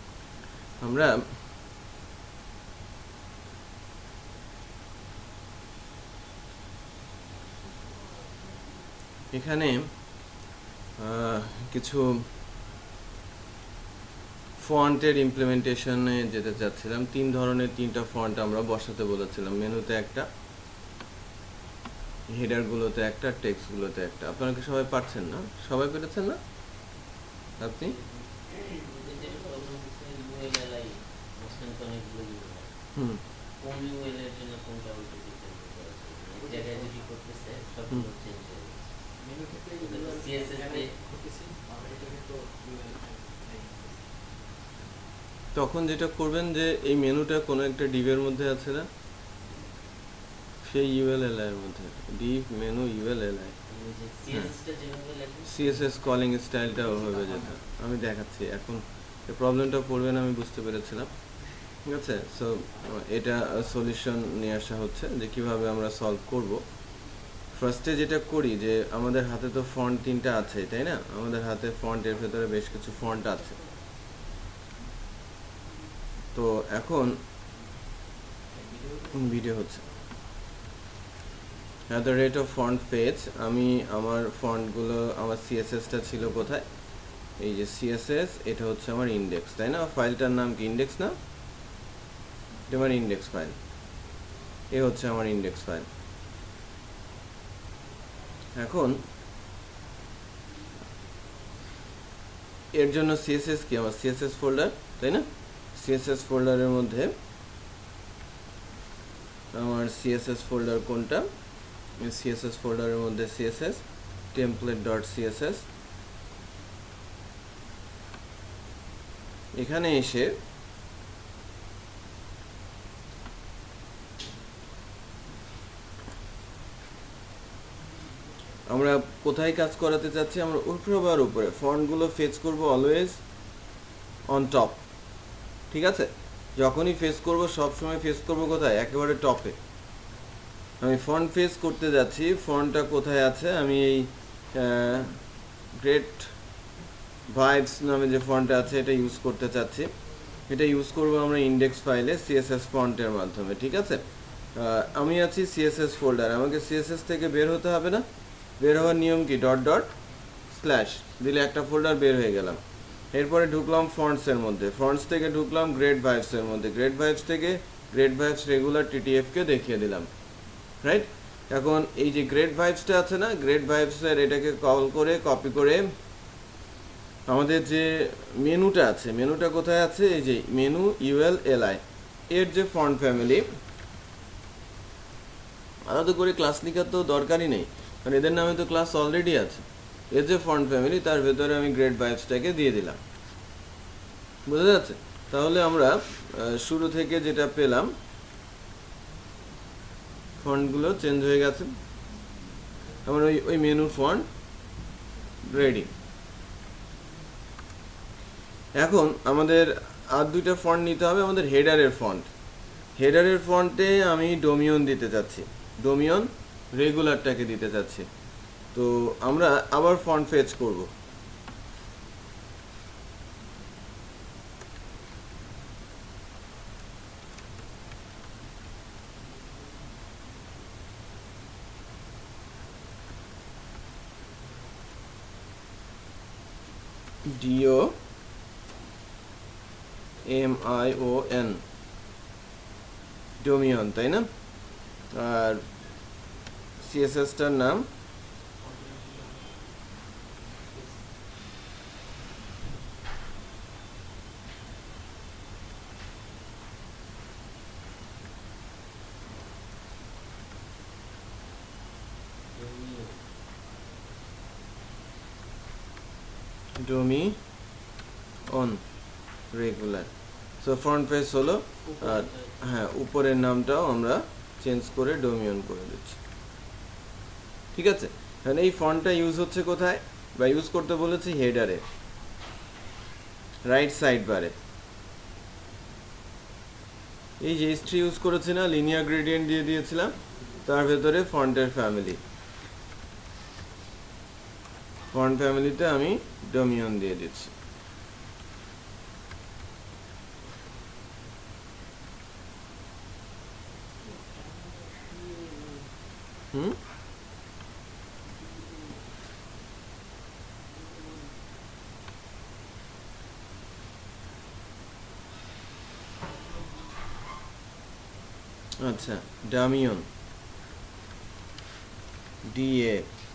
আমরা এখানে কিছু ফন্টের ইমপ্লিমেন্টেশনে যেতে চাচ্ছিলাম। তিনটা ফন্ট আমরা বসাতে বলেছিলাম মেনুতে, একটা হেডারগুলোতে একটা, টেক্সটগুলোতে একটা। আপনারা কি সবাই পারছেন না? সবাই পেরেছেন না আপনি? যেটা প্রবলেম হচ্ছে ইউএলএলআই মাঝখানে তো অনেকগুলো ইউএল হুম কোন ইউএল এর জন্য কোনটা ওইটা চেঞ্জ করা আছে এক জায়গায় যদি করতেছে সবগুলো চেঞ্জ হয়ে যাচ্ছে মেনু থেকে সিএসএস তে করতেছি আর এটাকে তো নেই। তখন যেটা করবেন যে এই মেনুটা কোনো একটা ডিভের মধ্যে আছে না, সেই ইউএলএলআই এর মধ্যে ডিভ মেনু ইউএলএলআই যে সিএসএস টা যেভাবে লেখেন সিএসএস কলিং স্টাইলটা ওভাবে যেতে আমি দেখাচ্ছি এখন। এই প্রবলেমটা পড়বেন আমি বুঝতে পেরেছিলাম, ঠিক আছে। সো এটা সলিউশন নিয়ে আসা হচ্ছে যে কিভাবে আমরা সলভ করব। ফার্স্টে যেটা করি যে আমাদের হাতে তো ফন্ট 3টা আছে, তাই না? আমাদের হাতে ফন্টের ভেতরে বেশ কিছু ফন্ট আছে। তো এখন ভিডিও হচ্ছে at the rate of font page আমি আমার ফন্টগুলো আমার সিএসএসটা ছিল কোথায়, এই যে সিএসএস, এটা হচ্ছে আমার ইন্ডেক্স, তাই না? ফাইলটার নাম কি ইন্ডেক্স না? এটা আমার ইন্ডেক্স ফাইল, এ হচ্ছে আমার ইন্ডেক্স ফাইল। এখন এর জন্য সিএসএস কি আমার সিএসএস ফোল্ডার, তাই না? সিএসএস ফোল্ডারের মধ্যে আমার সিএসএস ফোল্ডার কোনটা? সিএসএস ফোল্ডারের মধ্যে সিএসএস template.css, এখানে এসে আমরা কোথায় কাজ করাতে চাচ্ছি? আমরা উপরে উপরে ফন্টগুলো ফেচ করব অলওয়েজ অন টপ, ঠিক আছে? যখনই ফেস করব সবসময় ফেস করব কোথায়? একেবারে টপে। আমি ফন্ট ফেস করতে যাচ্ছি, ফন্টটা কোথায় আছে? আমি এই গ্রেট ভাইবস নামে যে ফন্টটা আছে এটা ইউজ করতে চাচ্ছি। এটা ইউজ করব আমরা ইন্ডেক্স ফাইলে সিএসএস ফন্টের মাধ্যমে, ঠিক আছে? আমি আছি সিএসএস ফোল্ডার, আমাকে সিএসএস থেকে বের হতে হবে না? বের হওয়ার নিয়ম কি? ডট ডট স্ল্যাশ দিলে একটা ফোল্ডার বের হয়ে গেলাম। এরপরে ঢুকলাম ফন্টসের মধ্যে, ফন্টস থেকে ঢুকলাম গ্রেট ভাইবসের মধ্যে, গ্রেট ভাইবস থেকে গ্রেট ভাইবস রেগুলার টিটিএফকে দেখিয়ে দিলাম, রাইট? এখন এই যে গ্রেট ভাইবসটা আছে না, গ্রেট ভাইবসের এটাকে কল করে কপি করে আমাদের যে মেনুটা আছে, মেনুটা কোথায় আছে? এই যে মেনু ইউএলএলআই এর যে ফন্ট ফ্যামিলি, আলাদা করে ক্লাস লিখার তো দরকারই নেই, কারণ এদের নামে তো ক্লাস অলরেডি আছে। এর যে ফন্ট ফ্যামিলি তার ভেতরে আমি গ্রেট ভাইবসটাকে দিয়ে দিলাম, বোঝা যাচ্ছে? তাহলে আমরা শুরু থেকে যেটা পেলাম, ফন্টগুলো চেঞ্জ হয়ে গেছে, আমার ওই মেনুর ফন্ট রেডি। এখন আমাদের আর দুইটা ফন্ট নিতে হবে, আমাদের হেডারের ফন্ট। হেডারের ফন্টে আমি ডোমিয়ন দিতে চাচ্ছি, ডোমিয়ন রেগুলারটাকে দিতে চাচ্ছি। তো আমরা আবার ফন্ট ফেচ করব, DOMION ডোমিয়ন, তাই না? আর সিএসএসটার নাম Domion regular. So front page হলো, আর হ্যাঁ উপরের নামটাও আমরা চেঞ্জ করে ডোমিয়ন করে দিচ্ছি, ঠিক আছে? কারণ এই ফন্টটা ইউজ হচ্ছে কোথায়, বা ইউজ করতে বলেছি হেডারে, রাইট সাইড বারে। এই যে হিস্ট্রি ইউজ করেছি না, লিনিয়ার গ্রেডিয়েন্ট দিয়ে দিয়েছিলাম, তার ভেতরে ফন্টের ফ্যামিলি, ফন্ট ফ্যামিলিতে আমি ডোমিয়ন দিয়ে দিচ্ছি। আচ্ছা, ডামিয়ন DA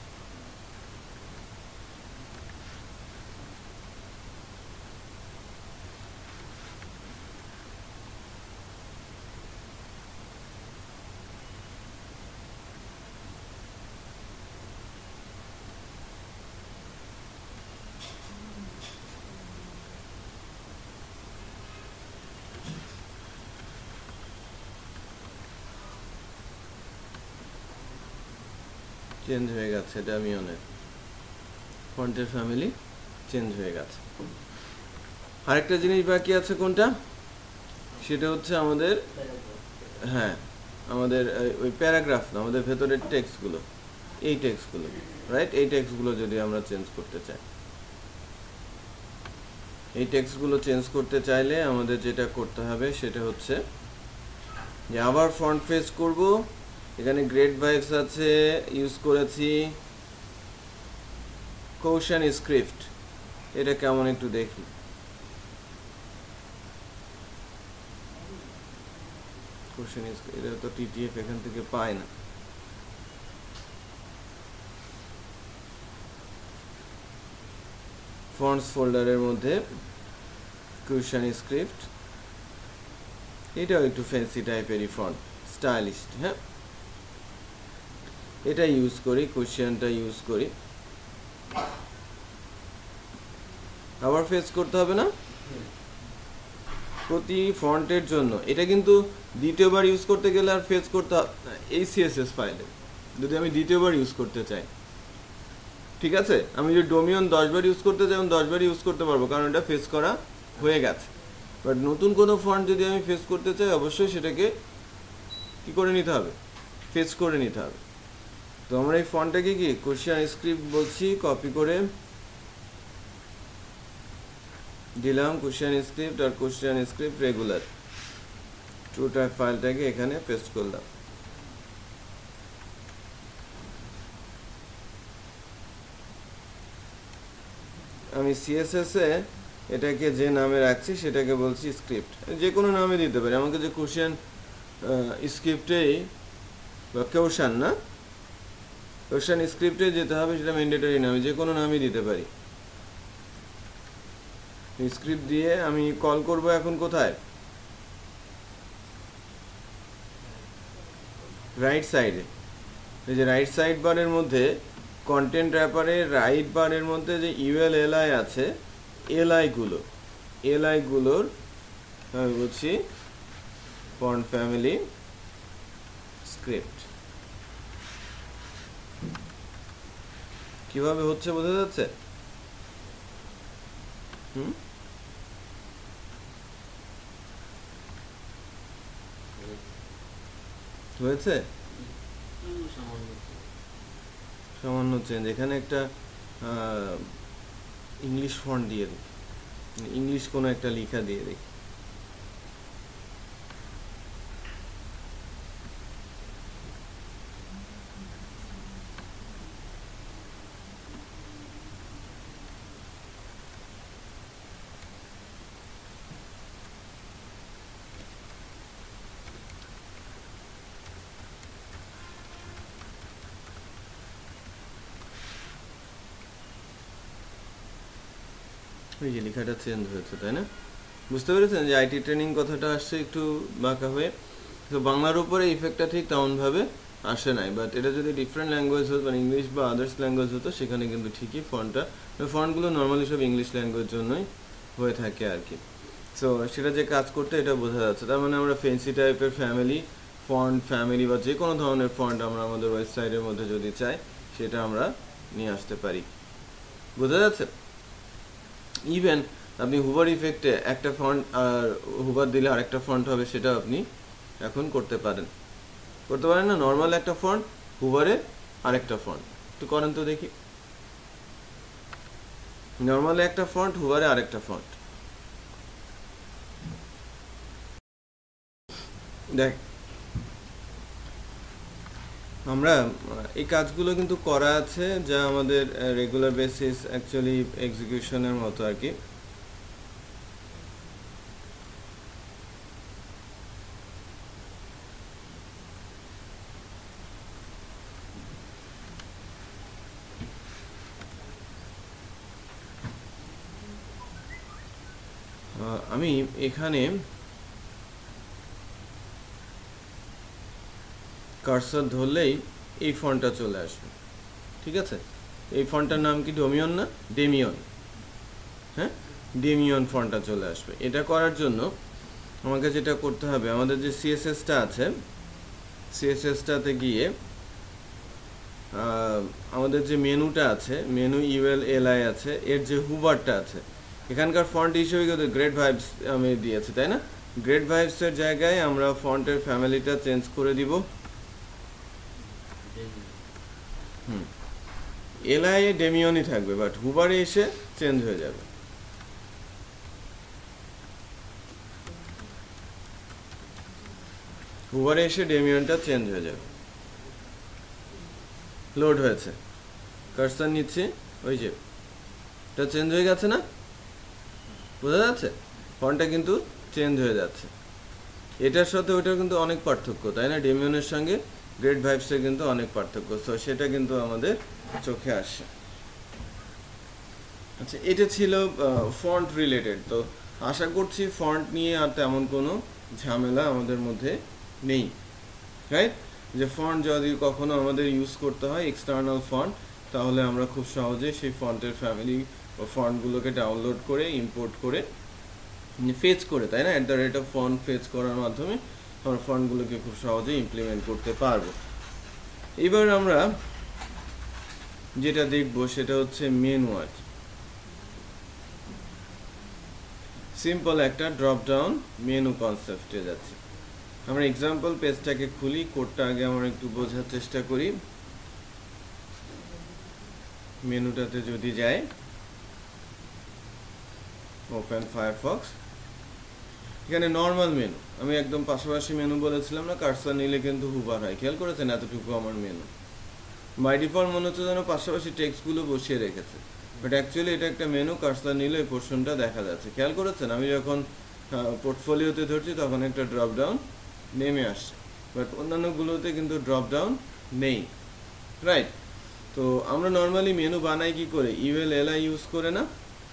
চেঞ্জ হয়ে গেছে, এটা আমি অনেক ফন্টের ফ্যামিলি চেঞ্জ হয়ে গেছে। আরেকটা জিনিস বাকি আছে কোনটা, সেটা হচ্ছে আমাদের হ্যাঁ আমাদের ওই প্যারাগ্রাফ না, আমাদের ভেতরের টেক্সটগুলো, এই টেক্সটগুলো রাইট, এই টেক্সটগুলো যদি আমরা চেঞ্জ করতে চাই, এই টেক্সটগুলো চেঞ্জ করতে চাইলে আমাদের যেটা করতে হবে সেটা হচ্ছে যে আবার ফন্ট ফেস করব। এখানে গ্রেড ভাইবস আছে, ইউজ করেছি কোশন স্ক্রিপ্ট, এটা কেমন একটু দেখি। কোশন এটা তো টিটিএফ এখান থেকে পায় না। ফন্টস ফোল্ডারের মধ্যে কোশন স্ক্রিপ্ট, এটাও একটু ফ্যান্সি টাইপেরই ফন্ট, স্টাইলিশ, হ্যাঁ এটা ইউজ করি, কোশ্চেনটা ইউজ করি। আবার ফেস করতে হবে না প্রতি ফন্টের জন্য। এটা কিন্তু দ্বিতীয়বার ইউজ করতে গেলে আর ফেস করতে হবে না এই সিএসএস ফাইলে, যদি আমি দ্বিতীয়বার ইউজ করতে চাই। ঠিক আছে, আমি যদি ডোমিয়ন 10 বার ইউজ করতে চাই, 10 বার ইউজ করতে পারবো, কারণ এটা ফেস করা হয়ে গেছে। বাট নতুন কোনো ফন্ট যদি আমি ফেস করতে চাই, অবশ্যই সেটাকে কি করে নিতে হবে, ফেস করে নিতে হবে। তো আমরা এই ফন্টটাকে কি কোশ্চেন স্ক্রিপ্ট বলছি, কপি করে দিলাম কোশ্চেন স্ক্রিপ্ট আর Kaushan script regular true type ফাইলটাকে এখানে পেস্ট করলাম। আমি সিএসএস এ এটাকে যে নামে রাখছি সেটাকে বলছি স্ক্রিপ্ট, যে কোনো নামে দিতে পারি। আমাকে যে কোশ্চেন স্ক্রিপ্টেই বা কোশ্চেন না, কোশ্চেন স্ক্রিপ্টে যেতে হবে সেটা ম্যান্ডেটরি নামে, যে কোনো নামই দিতে পারি। স্ক্রিপ্ট দিয়ে আমি কল করব এখন কোথায়, রাইট সাইডে। এই যে রাইট সাইড বারের মধ্যে কন্টেন্ট র্যাপারের রাইট বারের মধ্যে যে ইউএল এলআই আছে, এলআইগুলোর আমি বলছি ফন্ট ফ্যামিলি স্ক্রিপ্ট। কিভাবে হচ্ছে বোঝা যাচ্ছে? হয়েছে? সামান্য চেঞ্জ, এখানে একটা ইংলিশ ফন্ট দিয়ে দিই, ইংলিশ কোনো একটা লেখা দিয়ে দিই। এই যে লেখাটা চেঞ্জ হয়েছে, তাই না? বুঝতে পেরেছেন যে আইটি ট্রেনিং কথাটা আসছে একটু বাঁকা হয়ে। তো বাংলার উপরে ইফেক্টটা ঠিক তেমনভাবে আসে নাই, বাট এটা যদি ডিফারেন্ট ল্যাঙ্গুয়েজ হতো, মানে ইংলিশ বা আদার্স ল্যাঙ্গুয়েজ হতো, সেখানে কিন্তু ঠিকই ফন্টগুলো নর্মালি সব ইংলিশ ল্যাঙ্গুয়েজ জন্যই হয়ে থাকে আর কি। সো সেটা যে কাজ করতে এটা বোঝা যাচ্ছে। তার মানে আমরা ফেন্সি টাইপের ফ্যামিলি বা যে কোনো ধরনের ফন্ট আমরা আমাদের ওয়েবসাইটের মধ্যে যদি চাই, সেটা আমরা নিয়ে আসতে পারি। বোঝা যাচ্ছে? ইভেন আপনি হুভার ইফেক্টে একটা ফন্ট আর হুভার দিলে আরেকটা ফন্ট হবে, সেটা আপনি এখন করতে পারেন না? নর্মাল একটা ফন্ট, হুভারে আরেকটা ফন্ট, একটু করেন তো দেখি। নর্মালে একটা ফন্ট, হুভারে আরেকটা ফন্ট, দেখ। আমরা এই কাজগুলো কিন্তু করা আছে, যা আমাদের রেগুলার বেসিস অ্যাকচুয়ালি এক্সিকিউশনের মতো আর কি। আমি এখানে কার্সর ধরলেই এই ফন্টটা চলে আসবে, ঠিক আছে? এই ফন্টটার নাম কি ডোমিয়ন না ডেমিয়ন? হ্যাঁ, ডেমিয়ন ফন্টটা চলে আসবে। এটা করার জন্য আমাকে যেটা করতে হবে, আমাদের যে সিএসএসটা আছে, সিএসএসটাতে গিয়ে আমাদের যে মেনুটা আছে, মেনু ইউএল এলআই আছে, এর যে হুবারটা আছে, এখানকার ফন্ট হিসেবে কিন্তু গ্রেট ভাইবস আমি দিয়েছি, তাই না? গ্রেট ভাইবসের জায়গায় আমরা ফন্টের ফ্যামিলিটা চেঞ্জ করে দিব। এলআই এ ডেমিয়নই থাকবে, বাট হুবারে এসে চেঞ্জ হয়ে যাবে। হুবারে এসে ডেমিয়নটা চেঞ্জ হয়ে যাবে। লোড হয়েছে, কার্সার নিচ্ছি, ওই যে এটা চেঞ্জ হয়ে গেছে না, বোঝা যাচ্ছে? ফন্টটা কিন্তু চেঞ্জ হয়ে যাচ্ছে। এটার সাথে ওইটার কিন্তু অনেক পার্থক্য, তাই না? ডেমিয়নের সঙ্গে গ্রেট ভাইবসের কিন্তু অনেক পার্থক্য, তো সেটা কিন্তু আমাদের চোখে আসে। আচ্ছা, এটা ছিল ফন্ট রিলেটেড। তো আশা করছি ফন্ট নিয়ে আর তেমন কোনো ঝামেলা আমাদের মধ্যে নেই, রাইট? যে ফন্ট যদি কখনো আমাদের ইউজ করতে হয় এক্সটার্নাল ফন্ট, তাহলে আমরা খুব সহজে সেই ফন্টের ফ্যামিলি ও ফন্টগুলোকে ডাউনলোড করে ইম্পোর্ট করে ফেচ করে, তাই না? @font ফেচ করার মাধ্যমে আমরা ফন্টগুলোকে খুব সহজে ইমপ্লিমেন্ট করতে পারবো। এবার আমরা যেটা দেখব সেটা হচ্ছে মেনু ওয়ার্ড। সিম্পল একটা ড্রপ ডাউন মেনু কনসেপ্টে যাচ্ছি। আমরা এক্সাম্পল পেজটাকে খুলি, কোডটা আগে আমরা একটু বোঝার চেষ্টা করি। মেনুটাতে যদি যাই, ওপেন ফায়ারফক্স, এখানে নর্মাল মেনু, আমি একদম পাশাপাশি মেনু বলেছিলাম না, কার্সার নিলে কিন্তু হুবার হয়, খেয়াল করেছেন? এতটুকু আমার মেনু বাই ডিফল্ট মনে হচ্ছে যেন পাশাপাশি টেক্সটগুলো বসিয়ে রেখেছে, বাট অ্যাকচুয়ালি এটা একটা মেনু। কার্সার নিলে এই পোর্শনটা দেখা যাচ্ছে, খেয়াল করেছেন? আমি যখন পোর্টফোলিওতে ধরছি তখন একটা ড্রপ ডাউন নেমে আসছে, বাট অন্যান্যগুলোতে কিন্তু ড্রপ ডাউন নেই, রাইট? তো আমরা নর্মালি মেনু বানাই কি করে? ইউএল এলআই ইউজ করে না?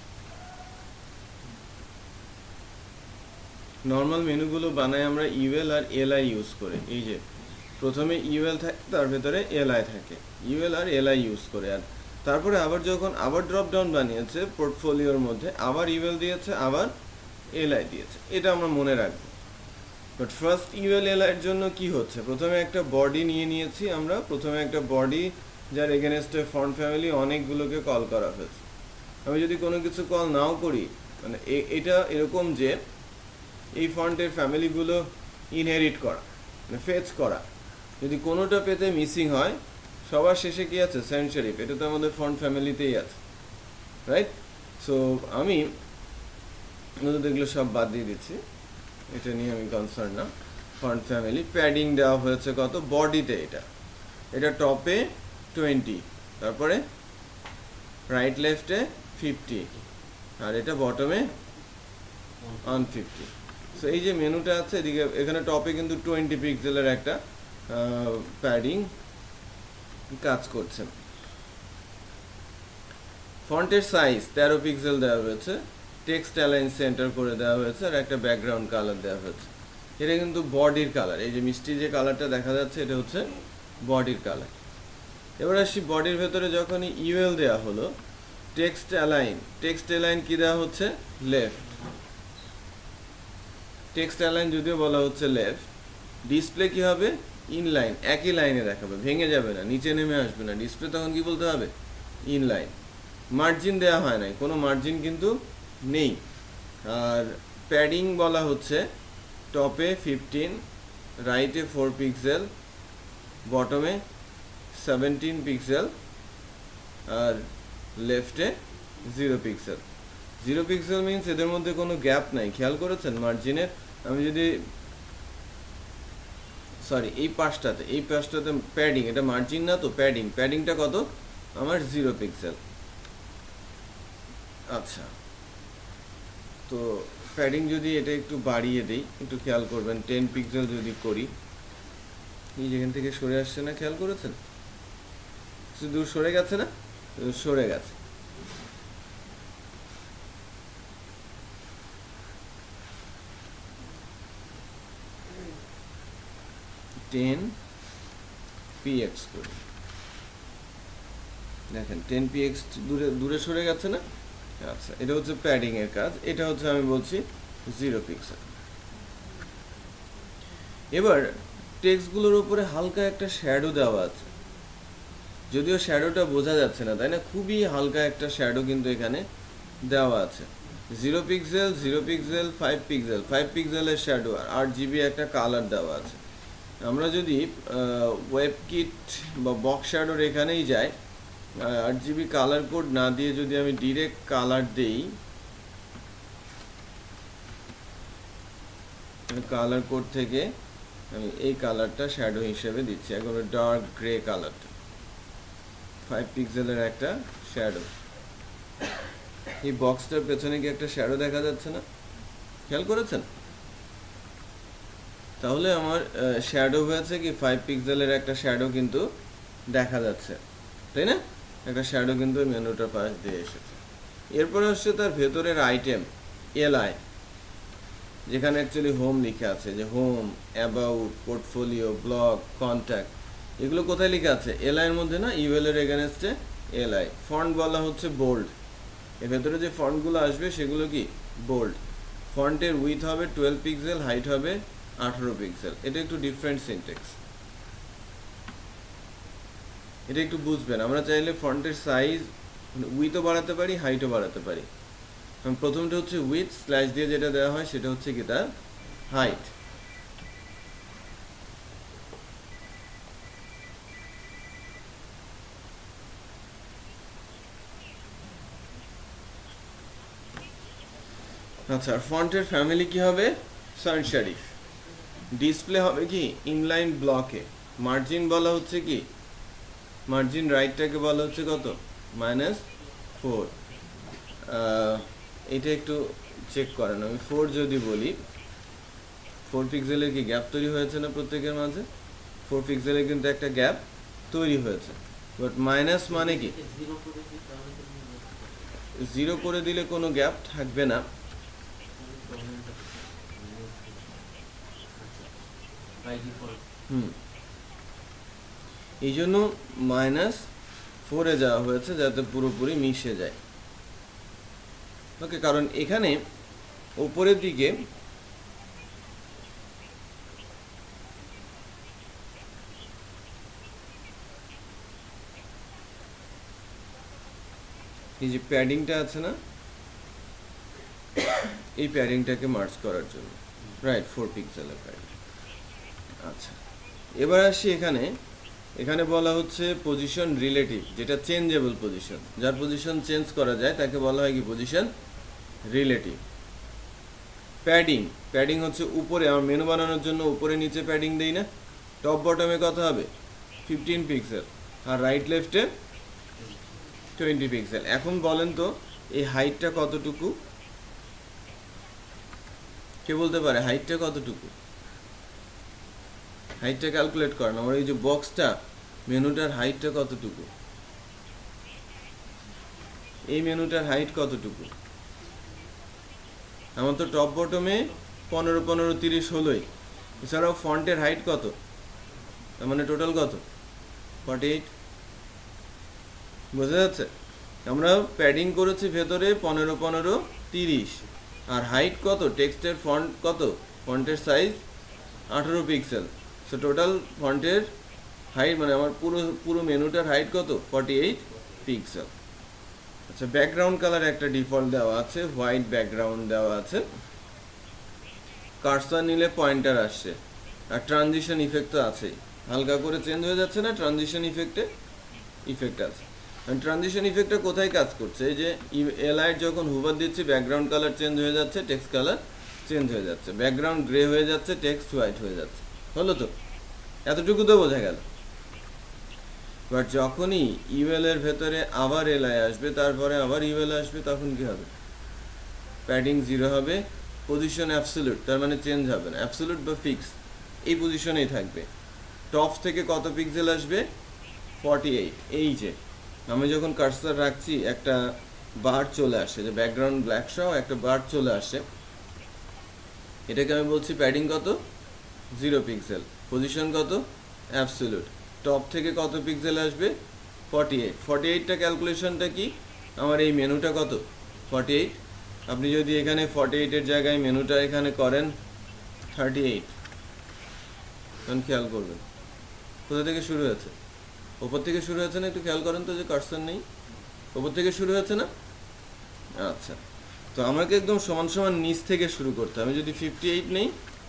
নর্মাল মেনুগুলো বানাই আমরা ইউএল আর এলআই ইউজ করে। এই যে প্রথমে ইউএল থাকে, তার ভেতরে এলআই থাকে, ইউএল আর এলআই ইউজ করে। আর তারপরে আবার যখন আবার ড্রপ ডাউন বানিয়েছে পোর্টফোলিওর মধ্যে, আবার ইউএল দিয়েছে, আবার এলআই দিয়েছে, এটা আমরা মনে রাখবো। বাট ফার্স্ট ইউএল এলআইয়ের জন্য কি হচ্ছে, প্রথমে একটা বডি নিয়ে নিয়েছি আমরা, প্রথমে একটা বডি যার এগেনস্টে ফন্ট ফ্যামিলি অনেকগুলোকে কল করা হয়েছে। আমি যদি কোনো কিছু কল নাও করি, মানে এটা এরকম যে এই ফন্টের ফ্যামিলিগুলো ইনহেরিট করা, মানে ফেচ করা, যদি কোনোটা পেতে মিসিং হয়, সবার শেষে কি আছে? সেন্ট সেরিফ, এটা তো আমাদের ফন্ট ফ্যামিলিতেই আছে, রাইট? সো আমি এগুলো সব বাদ দিয়ে দিচ্ছি, এটা নিয়ে আমি কনসার্ন না। ফন্ট ফ্যামিলি প্যাডিং দেওয়া হয়েছে কত? বডিতে এটা টপে 20, তারপরে রাইট লেফটে 50, আর এটা বটমে 150। সো এই যে মেনুটা আছে এদিকে, এখানে টপে কিন্তু 20 পিক্সেলের একটা প্যাডিং কাজ করছে। ফন্টের সাইজ 13 পিক্সেল দেওয়া হয়েছে, টেক্সট অ্যালাইন সেন্টার করে দেওয়া হয়েছে, আর একটা ব্যাকগ্রাউন্ড কালার দেওয়া হয়েছে। এটা কিন্তু বডির কালার, এই যে মিষ্টি যে কালারটা দেখা যাচ্ছে এটা হচ্ছে বডির কালার। এবার আসি বডির ভেতরে যখনই ইউএল দেওয়া হলো, টেক্সট অ্যালাইন কি দেওয়া হচ্ছে? লেফট। টেক্সট অ্যালাইন যদিও বলা হচ্ছে লেফট, ডিসপ্লে কি হবে? ইনলাইন, একই লাইনে দেখাবে, ভেঙে যাবে না, নিচে নেমে আসবে না, ডিসপ্লে তখন কি বলতে হবে? ইনলাইন। মার্জিন দেওয়া হয় নাই, কোনো মার্জিন কিন্তু নেই। আর প্যাডিং বলা হচ্ছে টপে 15, রাইটে 4 পিক্সেল, বটমে 17 পিক্সেল, আর লেফটে 0 পিক্সেল। 0 পিক্সেল মিনস এদের মধ্যে কোনো গ্যাপ নাই, খেয়াল করেছেন মার্জিনের? আমি যদি সরি এই পাশটাতে প্যাডিং, এটা মার্জিন না তো, প্যাডিংটা কত আমার? 0 পিক্সেল। আচ্ছা, তো প্যাডিং যদি এটা একটু বাড়িয়ে দেই, একটু খেয়াল করবেন, 10 পিক্সেল যদি করি, এই যেখান থেকে সরে আসছে না, খেয়াল করেছেন? দূর সরে গেছে না? সরে গেছে। 10px করি, দেখেন 10px দূরে দূরে সরে গেছে না? আচ্ছা, এটা হচ্ছে প্যাডিং এর কাজ, এটা হচ্ছে আমি বলছি 0 পিক্সেল। এবার টেক্সটগুলোর উপরে হালকা একটা শ্যাডো দেওয়া আছে, যদিও শ্যাডোটা বোঝা যাচ্ছে না, তাই না? খুবই হালকা একটা শ্যাডো কিন্তু এখানে দেওয়া আছে। 0 পিক্সেল, 0 পিক্সেল, 5 পিক্সেল, 5 পিক্সেলের শ্যাডো আর 8 GB একটা কালার দেওয়া আছে। আমরা যদি ওয়েব কিট বা বক্স শ্যাডোর এখানেই যাই, 8 GB কালার কোড না দিয়ে যদি আমি ডিরেক্ট কালার দেই, কালার কোড থেকে আমি এই কালারটা শ্যাডো হিসেবে দিচ্ছি, একবারে ডার্ক গ্রে কালারটা, 5 পিক্সেলের একটা শ্যাডো। এই বক্সটার পেছনে কি একটা শ্যাডো দেখা যাচ্ছে না? খেয়াল করেছেন? তাহলে আমার শ্যাডো হয়েছে কি 5 পিক্সেলের একটা শ্যাডো কিন্তু দেখা যাচ্ছে, তাই না? একটা শ্যাডো কিন্তু মেনুটার পাশ দিয়ে এসেছে। এরপরে হচ্ছে তার ভেতরের আইটেম এলআই, যেখানে অ্যাকচুয়ালি হোম লিখে আছে, যে home, about, portfolio, blog, contact, এগুলো কোথায় লিখে আছে? এলআই এর মধ্যে না, ইউএল এর এগেনস্টে এলআই। ফন্ট বলা হচ্ছে বোল্ড, এর ভেতরে যে ফন্টগুলো আসবে সেগুলো কি বোল্ড। ফন্টের উইথ হবে 12 পিক্সেল, হাইট হবে 18 পিক্সেল। এটা একটু ডিফারেন্ট সিনট্যাক্স, এটা একটু বুঝবেন। আমরা চাইলে ফন্টের সাইজ উইথও বাড়াতে পারি, হাইটও বাড়াতে পারি। প্রথমটা হচ্ছে উইথ, স্ল্যাশ দিয়ে যেটা দেওয়া হয় সেটা হচ্ছে কি তার হাইট। আচ্ছা, ফন্টের ফ্যামিলি কি হবে? সান শরীফ। ডিসপ্লে হবে কি ইনলাইন ব্লকে। মার্জিন বলা হচ্ছে কি, মার্জিন রাইটটাকে বলা হচ্ছে কত? -4। এটা একটু চেক করেন। আমি 4 যদি বলি, 4 পিক্সেলের কি গ্যাপ তৈরি হয়েছে না প্রত্যেকের মাঝে? 4 পিক্সেলের কিন্তু একটা গ্যাপ তৈরি হয়েছে, বাট মাইনাস মানে কি 0 করে দিলে কোনো গ্যাপ থাকবে না। এই জন্য -4-এ যাওয়া হয়েছে, যাতে পুরোপুরি মিশে যায়। ওকে, কারণ এখানে উপরের দিকে এই যে প্যাডিংটা আছে না, এই প্যাডিংটাকে মার্জ করার জন্য, রাইট, 4 পিক্সেলের প্যাডিং। আচ্ছা, এবার আসি এখানে। এখানে বলা হচ্ছে পজিশন রিলেটিভ, যেটা চেঞ্জেবল পজিশন, যার পজিশন চেঞ্জ করা যায় তাকে বলা হয় কি পজিশন রিলেটিভ। প্যাডিং, প্যাডিং হচ্ছে উপরে, আমার মেনু বানানোর জন্য উপরে নিচে প্যাডিং দেই না? টপ বটমে কত হবে? 15 পিক্সেল, আর রাইট লেফটে 20 পিক্সেল। এখন বলেন তো এই হাইটটা কতটুকু? কে বলতে পারে হাইটটা কতটুকু? হাইটটা ক্যালকুলেট করেন। আমার এই যে বক্সটা, মেনুটার হাইটটা কতটুকু? এই মেনুটার হাইট কতটুকু? আমার তো টপ বটমে 15, 15, 30 হলোই। এছাড়াও ফন্টের হাইট কত? তার মানে টোটাল কত? 48। বোঝা যাচ্ছে? আমরা প্যাডিং করেছি ভেতরে 15, 15, 30, আর হাইট কত? টেক্সটের ফন্ট কত? ফন্টের সাইজ 18 পিক্সেল। সো টোটাল ফন্টের হাইট মানে আমার পুরো মেনুটার হাইট কত? 48 পিক্সেল। আচ্ছা, ব্যাকগ্রাউন্ড কালার একটা ডিফল্ট দেওয়া আছে, হোয়াইট ব্যাকগ্রাউন্ড দেওয়া আছে। কার্সার নিলে পয়েন্টার আসছে, আর ট্রানজিশন ইফেক্ট তো আছেই। হালকা করে চেঞ্জ হয়ে যাচ্ছে না? ট্রানজিশন ইফেক্টে ইফেক্ট আছে। ট্রানজিশন ইফেক্টটা কোথায় কাজ করছে? এই যে এলআই যখন হুভার দিচ্ছি, ব্যাকগ্রাউন্ড কালার চেঞ্জ হয়ে যাচ্ছে, টেক্সট কালার চেঞ্জ হয়ে যাচ্ছে, ব্যাকগ্রাউন্ড গ্রে হয়ে যাচ্ছে, টেক্সট হোয়াইট হয়ে যাচ্ছে। হলো তো? এতটুকু তো বোঝা গেল। বাট যখনই ইউএল এর ভেতরে আবার এলআই আসবে, তারপরে আবার ইউএল আসবে, তখন কি হবে? প্যাডিং 0 হবে, পজিশন অ্যাবসলিউট, তার মানে চেঞ্জ হবে না, অ্যাবসলিউট বা ফিক্স এই পজিশনেই থাকবে। টপ থেকে কত পিক্সেল আসবে? 48। এই যে আমি যখন কার্সার রাখছি, একটা বার চলে আসে, যে ব্যাকগ্রাউন্ড ব্ল্যাক সহ একটা বার চলে আসে, এটাকে আমি বলছি প্যাডিং কত? 0 পিক্সেল। পজিশন কত, অ্যাবসলিউট। টপ থেকে কত পিক্সেল আসবে, 48। 48টা ক্যালকুলেশনটা কি, আমার এই মেনুটা কত 48। আপনি যদি এখানে 48-এর জায়গায় মেনুটা এখানে করেন 38, তখন খেয়াল করবেন কোথা থেকে শুরু হয়েছে, ওপর থেকে শুরু হয়েছে না? একটু খেয়াল করেন তো যে কার্সর নেই, ওপর থেকে শুরু হয়েছে না? আচ্ছা, তো আমাকে একদম সমান সমান নিচ থেকে শুরু করতে হবে। আমি যদি 58 নেই,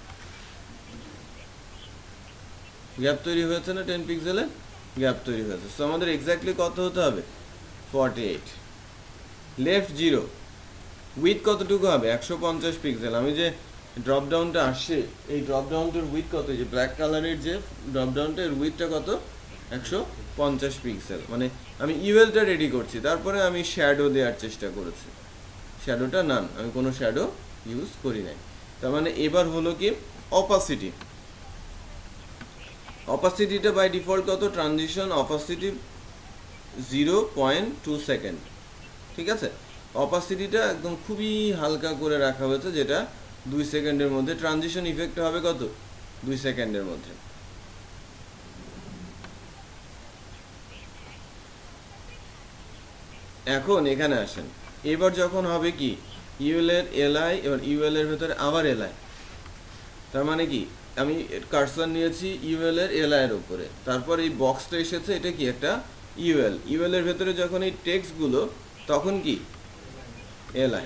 গ্যাপ তৈরি হয়েছে না 10 পিক্সেলে, গ্যাপ তৈরি হয়েছে। সো আমাদের এক্স্যাক্টলি কত হতে হবে, 48। লেফট 0, উইথ কতটুকু হবে, 150 পিক্সেল। আমি যে ড্রপ ডাউনটা আসছে, এই ড্রপ ডাউনটার উইথ কত, যে ব্ল্যাক কালারের যে ড্রপ ডাউনটা, এর উইথটা কত, 150 পিক্সেল। মানে আমি ইউএলটা রেডি করছি, তারপরে আমি শ্যাডো দেওয়ার চেষ্টা করেছি। শ্যাডোটা নান, আমি কোনো শ্যাডো ইউজ করি নাই। তার মানে এবার হলো কি অপাসিটি। অপাসিটিটা বাই ডিফল্ট কত, ট্রানজিশন অপাসিটি 0.2 সেকেন্ড। ঠিক আছে, অপাসিটিটা একদম খুবই হালকা করে রাখা হয়েছে, যেটা 2 সেকেন্ডের মধ্যে। ট্রানজিশন ইফেক্ট হবে কত, 2 সেকেন্ডের মধ্যে। এখন এখানে আসেন, এবার যখন হবে কি ইউএল এর এলআই, এবার ইউএল এর ভেতরে আবার এলআই। তার মানে কি, আমি কার্সর নিয়েছি ইউএল এর এলআই এর উপরে, তারপর এই বক্সটা এসেছে, এটা কি একটা ইউএল। ইউএল এর ভেতরে যখন এই টেক্সট গুলো, তখন কি এলআই,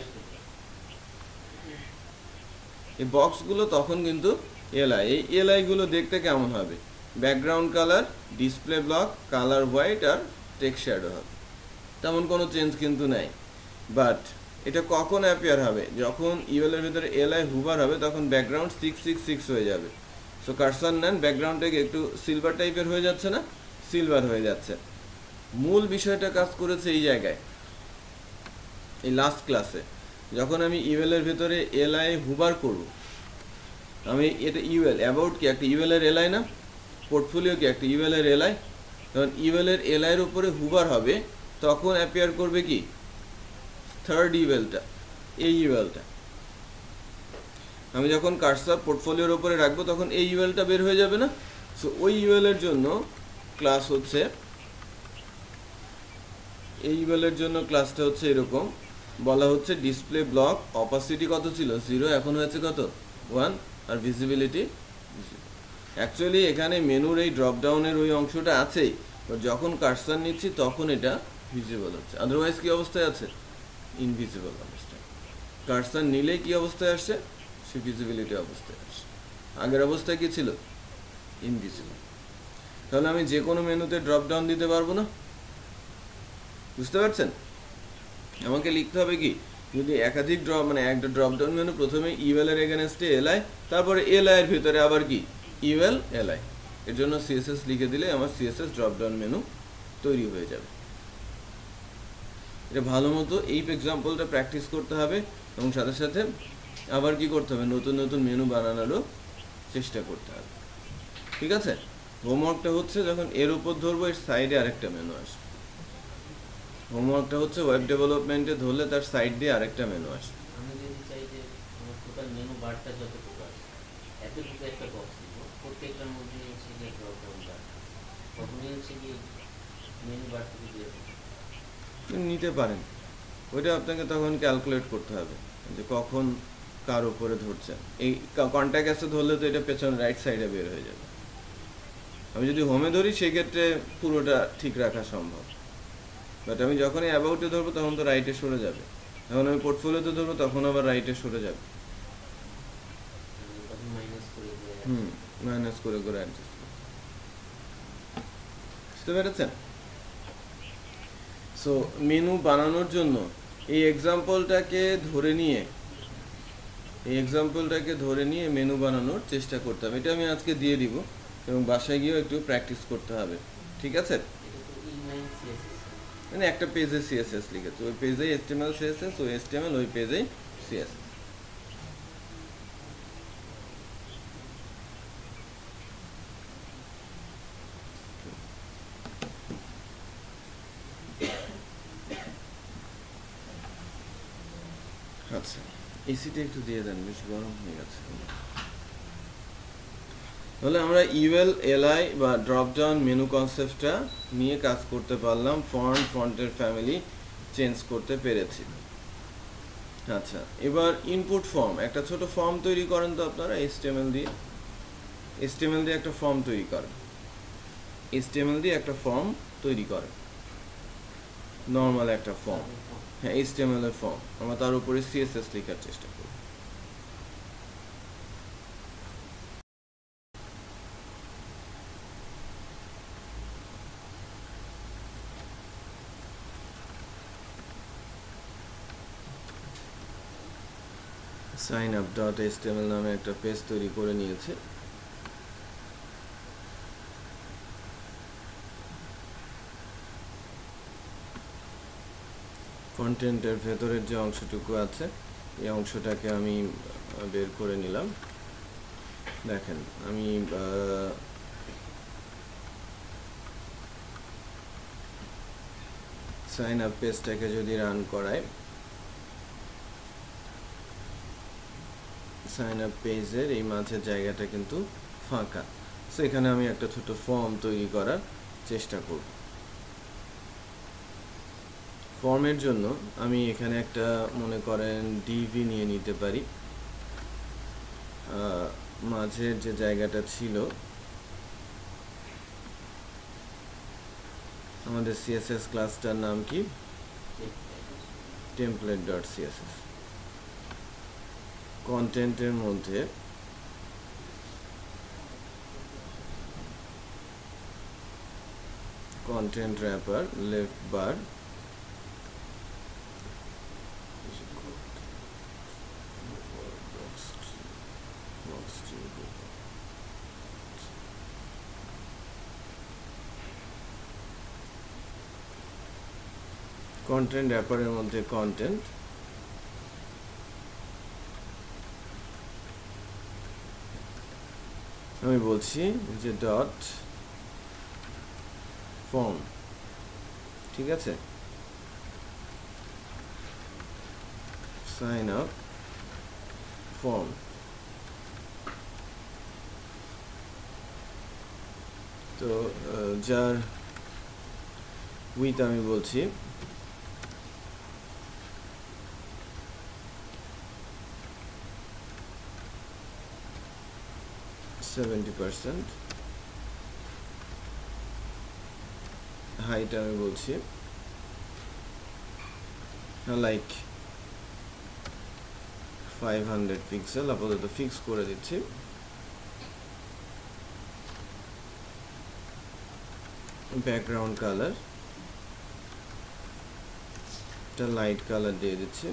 এই বক্সগুলো তখন কিন্তু এলআই। এই এলআই গুলো দেখতে কেমন হবে, background colour, display block, colour white আর টেক্সট শ্যাডো হবে। তেমন কোনো চেঞ্জ কিন্তু নাই। বাট এটা কখন অ্যাপিয়ার হবে, যখন ইউএল এর ভিতরে এলআই হুভার হবে, তখন ব্যাকগ্রাউন্ড 666 হয়ে যাবে। সো কার্সর নেন, ব্যাকগ্রাউন্ডটাকে একটু সিলভার টাইপের হয়ে যাচ্ছে না, সিলভার হয়ে যাচ্ছে। মূল বিষয়টা কাজ করেছে এই জায়গায়, এই লাস্ট ক্লাসে যখন আমি ইউএল এর ভিতরে এলআই হুভার করব, আমি এটা ইউএল অ্যাবাউট কি একটা ইউএল এর এলআই না, পোর্টফোলিও কি একটা ইউএল এর এলআই। যখন ইউএল এর এলআই এর উপরে হুভার হবে, তখন অ্যাপিয়ার করবে কি থার্ড ইউএলটা, এই ইউএলটা। আমি যখন কার্সর পোর্টফোলিওর উপরে রাখবো, তখন এই ইউএলটা বের হয়ে যাবে না। সো ওই ইউএল এর জন্য ক্লাস হচ্ছে, এই ইউএল এর জন্য ক্লাসটা হচ্ছে এরকম, বলা হচ্ছে ডিসপ্লে ব্লক অপাসিটি কত ছিল 0, এখন হয়েছে কত 1, আর ভিজিবিলিটি। অ্যাকচুয়ালি এখানে মেনুর এই ড্রপ ডাউনের ওই অংশটা আছেই, বাট যখন কার্সর নিচ্ছি তখন এটা ভিজিবল হচ্ছে। আদারওয়াইজ কি অবস্থায় আছে, ইনভিজিবল অবস্থায়। কার্সর নিলেই কি অবস্থায় আসছে, সে ভিজিবিলিটি অবস্থায় আসছে। আগের অবস্থায় কি ছিল, ইনভিজিবল। তাহলে আমি যে কোনো মেনুতে ড্রপ ডাউন দিতে পারবো না, বুঝতে পারছেন? আমাকে লিখতে হবে কি, যদি একাধিক ড্রপ, মানে একটা ড্রপ ডাউন মেনু, প্রথমে ইউএল এর এগেনস্টে এলআই, তারপরে এলআই এর ভিতরে আবার কি ইউএল এলআই। এর জন্য সিএসএস লিখে দিলে আমার সিএসএস ড্রপ ডাউন মেনু তৈরি হয়ে যাবে। এটা ভালো মতো এই এক্সাম্পলটা প্র্যাকটিস করতে হবে, এবং সাথে সাথে আবার কি করতে হবে, নতুন নতুন মেনু বানানোরও চেষ্টা করতে হবে। ঠিক আছে, হোমওয়ার্কটা হচ্ছে যখন এর উপর ধরবো, এর সাইডে আরেকটা মেনু আসবে। হোমওয়ার্কটা হচ্ছে ওয়েব ডেভেলপমেন্টে ধরলে তার সাইড দিয়ে আরেকটা মেনু আসবে। আমি যদি চাই যে আমার টোটাল মেনু বারটা যতটুকু আছে, এতটুকু একটা বক্স দিব, প্রত্যেকটার মধ্যে হচ্ছে গিয়ে ড্রপ ডাউন বার, তখনই হচ্ছে গিয়ে মেনু বারটুকু দিয়ে দেবো। নিতে পারেন, ওইটা আপনাকে তখন ক্যালকুলেট করতে হবে যে কখন কার উপরে ধরছেন। এই কন্ট্যাক্ট অ্যাসে ধরলে তো এটা পেছনে রাইট সাইডে বের হয়ে যাবে। আমি যদি হোমে ধরি, সেক্ষেত্রে পুরোটা ঠিক রাখা সম্ভব। বাট আমি যখনই অ্যাবাউটে ধরবো, তখন তো রাইটে সরে যাবে। যখন আমি পোর্টফোলিওতে ধরবো, তখন আবার রাইটে সরে যাবে। তখন মাইনাস করে দিয়ে মাইনাস করে করে অ্যাডজাস্ট করতে, বুঝতে পেরেছেন? সো মেনু বানানোর জন্য এই এক্সাম্পলটাকে ধরে নিয়ে মেনু বানানোর চেষ্টা করতে হবে। এটা আমি আজকে দিয়ে দিব, এবং বাসায় গিয়েও একটু প্র্যাকটিস করতে হবে। ঠিক আছে, মানে একটা পেজে সিএসএস লিখেছে, ওই পেজেই এসটিএমএল সিএসএস, ওই এসটিএমএল ওই পেজেই সিএসএস। আচ্ছা, এসিটা একটু দিয়ে দেন, বেশ গরম হয়ে গেছে। তাহলে আমরা ইউএল এলআই বা ড্রপ ডাউন মেনু কনসেপ্টটা নিয়ে কাজ করতে পারলাম, ফন্টের ফ্যামিলি চেঞ্জ করতে পেরেছি। আচ্ছা, এবার ইনপুট ফর্ম, একটা ছোট ফর্ম তৈরি করেন তো আপনারা HTML দিয়ে একটা ফর্ম তৈরি করেন, HTML দিয়ে একটা ফর্ম তৈরি করেন, নর্মাল একটা ফর্ম, হ্যাঁ HTML এর ফর্ম। আমরা তার উপরে CSS লেখার চেষ্টা করি। signup.html নামে একটা পেজ তৈরি করে নিয়েছে। কন্টেন্টের ভেতরের যে অংশটুকু আছে এই অংশটাকে আমি বের করে নিলাম। দেখেন আমি সাইন আপ পেজটাকে যদি রান করাই, সাইন আপ পেজের এই মাঝের জায়গাটা কিন্তু ফাঁকা। সো এখানে আমি একটা ছোট ফর্ম তৈরি করার চেষ্টা করব। ফর্মের জন্য আমি এখানে একটা মনে করেন ডিভি নিয়ে নিতে পারি। মাঝের যে জায়গাটা ছিল আমাদের CSS ক্লাসটার নাম কি? template.css। কন্টেন্টের মধ্যে content wrapper left bar content র্যাপারের মধ্যে কন্টেন্ট, আমি বলছি যে ডট ফর্ম, ঠিক আছে? Sign up form. তো যার উইথ আমি বলছি 70%, হাইট আমি বলছি লাইক 500 পিক্সেল, আপাতত ফিক্স করে দিচ্ছি। ব্যাকগ্রাউন্ড কালার একটা লাইট কালার দিয়ে দিচ্ছি।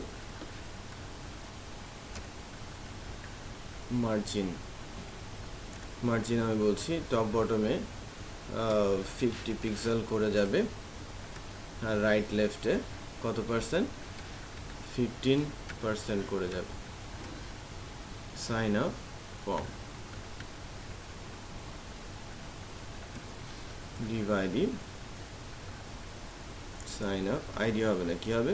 মার্জিন আমি বলছি টপ বটমে 50 পিক্সেল করে যাবে, আর রাইট লেফটে কত পার্সেন্ট? 15% করে যাবে। Sign up form, div ID sign up, ID হবে না, কি হবে?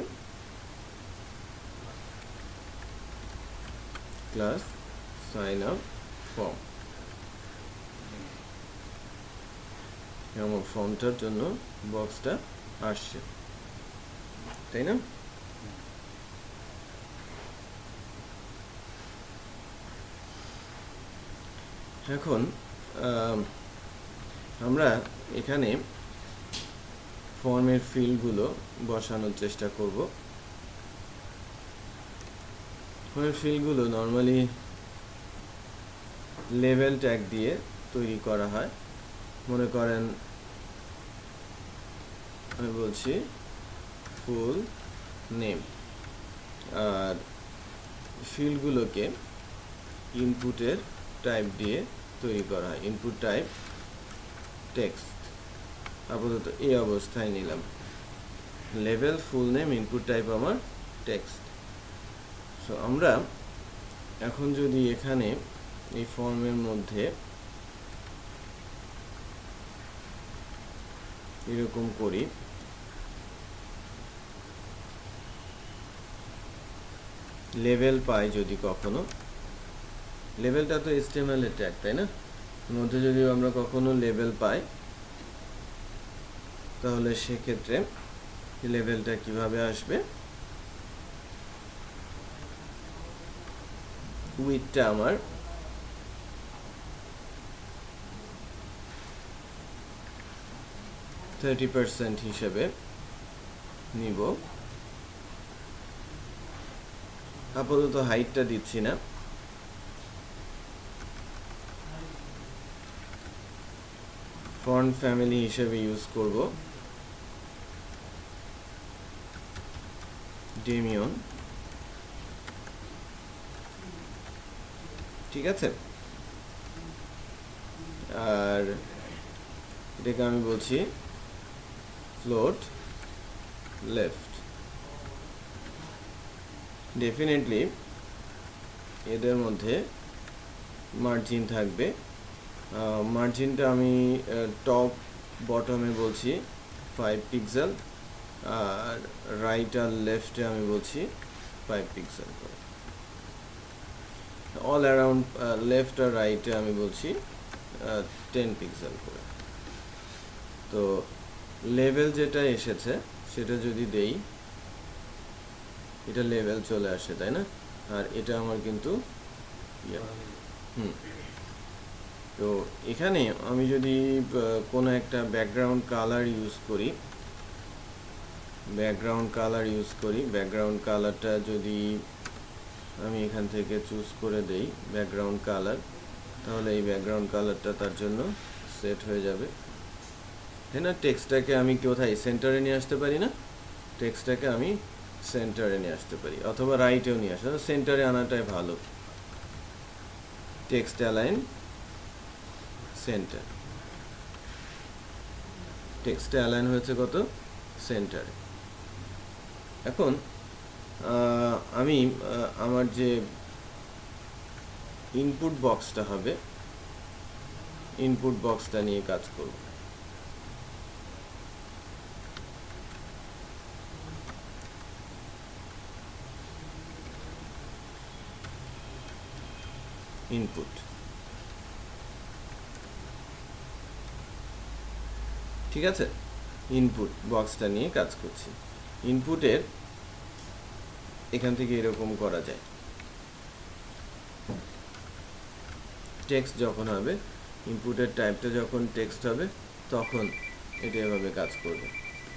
Class sign up form. আমার ফর্মটার জন্য বক্সটা আসছে, তাই না? এখন আমরা এখানে ফর্মের ফিল্ডগুলো বসানোর চেষ্টা করব। ফর্মের ফিল্ডগুলো নর্মালি লেভেল ট্যাগ দিয়ে তৈরি করা হয়। মনে করেন আমি বলছি ফুল নেম, আর ফিল্ডগুলোকে ইনপুটের টাইপ দিয়ে তৈরি করা হয়। ইনপুট টাইপ টেক্সট, আপাতত এই অবস্থায় নিলাম। লেভেল ফুল নেম, ইনপুট টাইপ আমার টেক্সট। সো আমরা এখন যদি এখানে এই ফর্মের মধ্যে এরকম করি, লেভেল পাই যদি কখনো, লেভেলটা তো HTML এর ট্যাগ, তাই না? মধ্যে যদি আমরা কখনো লেভেল পাই তাহলে সেক্ষেত্রে লেভেলটা কিভাবে আসবে, উইডথটা আমার 30% হিসেবে নিব। আপাতত হাইটটা দিচ্ছি না, ফন্ট ফ্যামিলি হিসেবে ইউজ করব ডেমিয়ন। ঠিক আছে, আর এটাকে আমি বলছি ফ্লোট লেফট। ডেফিনেটলি এদের মধ্যে মার্জিন থাকবে। মার্জিনটা আমি টপ বটমে বলছি 5 পিক্সেল, আর রাইট আর লেফটে আমি বলছি 5 পিক্সেল করে। অল অ্যারাউন্ড লেফট আর রাইটে আমি বলছি 10 পিক্সেল করে। তো লেভেল যেটা এসেছে সেটা যদি দেই, এটা লেভেল চলে আসে, তাই না? আর এটা আমার কিন্তু তো এখানে আমি যদি কোনো একটা ব্যাকগ্রাউন্ড কালার ইউজ করি, ব্যাকগ্রাউন্ড কালারটা যদি আমি এখান থেকে চুজ করে দেই ব্যাকগ্রাউন্ড কালার, তাহলে এই ব্যাকগ্রাউন্ড কালারটা তার জন্য সেট হয়ে যাবে, তাই না? টেক্সটটাকে আমি কোথায় সেন্টারে নিয়ে আসতে পারি না? টেক্সটটাকে আমি সেন্টারে নিয়ে আসতে পারি, অথবা রাইটেও নিয়ে আসতে, সেন্টারে আনাটাই ভালো। টেক্সট অ্যালাইন সেন্টার, টেক্সটে অ্যালাইন হয়েছে কত? সেন্টারে। এখন আমি আমার যে ইনপুট বক্সটা হবে, ইনপুট বক্সটা নিয়ে কাজ করব। ইনপুট, ঠিক আছে, ইনপুট বক্সটা নিয়ে কাজ করছি। ইনপুটের এখান থেকে এরকম করা যায়, টেক্সট যখন হবে, ইনপুটের টাইপটা যখন টেক্সট হবে তখন এটা এভাবে কাজ করবে।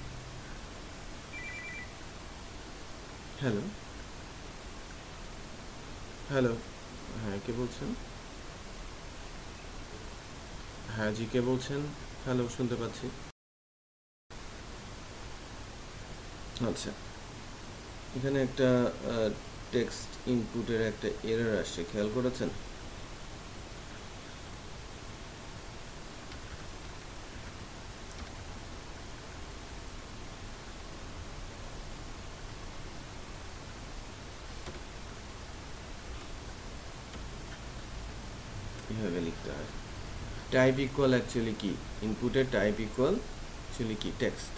হ্যালো হ্যালো, হ্যাঁ কে বলছেন? হ্যাঁ জি, কে বলছেন? হ্যালো, শুনতে পাচ্ছি। আচ্ছা, এখানে একটা টেক্সট ইনপুটের একটা এরর আসছে, খেয়াল করেছেন? এভাবে লিখতে হয়। টাইপ ইকুয়াল অ্যাকচুয়ালি কি? ইনপুটের টাইপ ইকুয়াল অ্যাকচুয়ালি কি? টেক্সট।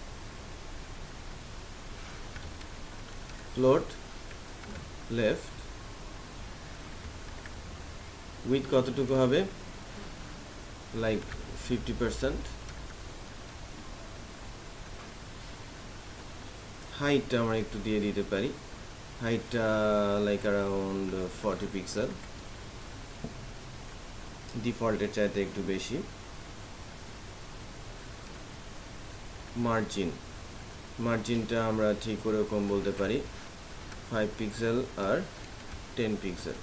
ফ্লোট লেফট, উইথ কতটুকু হবে? লাইক 50%। হাইটটা আমরা একটু দিয়ে দিতে পারি, হাইটটা লাইক অ্যারাউন্ড 40 পিক্সেল, ডিফল্টের চাইতে একটু বেশি। মার্জিনটা আমরা ঠিক ওরকম বলতে পারি 5 পিক্সেল আর 10 পিক্সেল।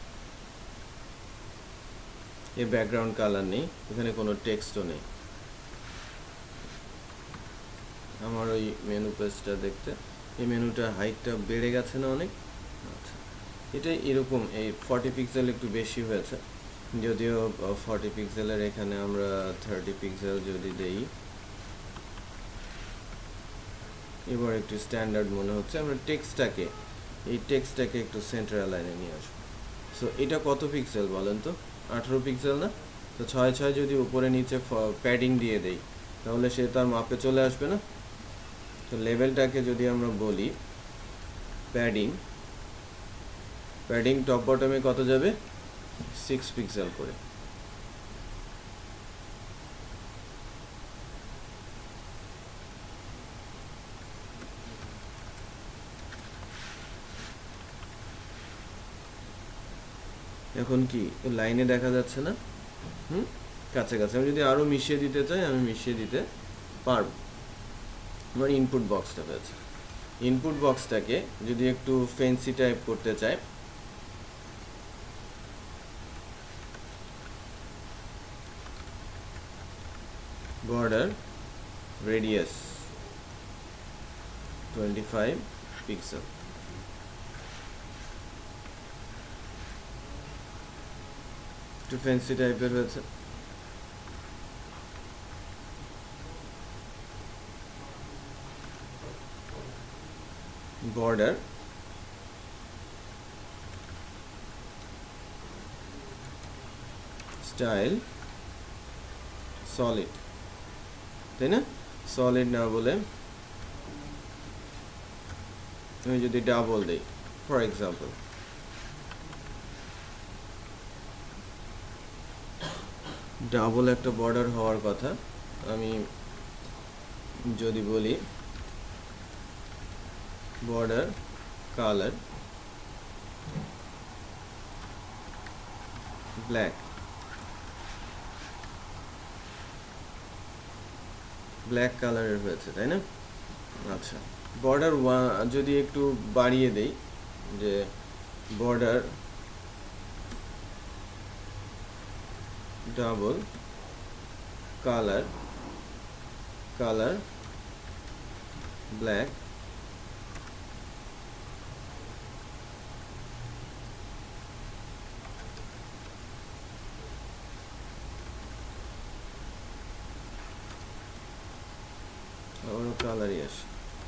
এর ব্যাকগ্রাউন্ড কালার নেই, এখানে কোনো টেক্সটও নেই। আমার ওই মেনু পেজটা দেখতে, এই মেনুটার হাইটটা বেড়ে গেছে না অনেক? আচ্ছা, এটা এরকম, এই 40 পিক্সেল একটু বেশি হয়েছে, যদিও 40 পিক্সেলের এখানে আমরা 30 পিক্সেল যদি দেই, এবার একটু স্ট্যান্ডার্ড মনে হচ্ছে। আমরা এই টেক্সটটাকে একটু সেন্টার লাইনে নিয়ে আসবো। সো এটা কত পিক্সেল বলেন তো? 18 পিক্সেল না? তো 6 যদি উপরে নিচে প্যাডিং দিয়ে দেই তাহলে সে তার মাপে চলে আসবে না? তো লেভেলটাকে যদি আমরা বলি প্যাডিং টপ বটমে কত যাবে? 6 পিক্সেল করে। এখন কি লাইনে দেখা যাচ্ছে না? কাছাকাছি। আমি যদি আরো মিশিয়ে দিতে চাই আমি মিশিয়ে দিতে পারবো। আমার ইনপুট বক্সটা পেয়েছে। ইনপুট বক্সটাকে যদি একটু ফ্যান্সি টাইপ করতে চাই, border radius 25 pixel, একটু ফ্যান্সি টাইপের হয়েছে। border style solid, তাই না? সলিড না বলে আমি যদি ডাবল দেই, ফর এক্সাম্পল ডাবল একটা বর্ডার হওয়ার কথা, আমি যদি বলি বর্ডার কালার ব্ল্যাক, ব্ল্যাক কালারের হয়েছে, তাই না? আচ্ছা, বর্ডার যদি একটু বাড়িয়ে দেই, যে border double colour colour black, আবারও কালারই আসে।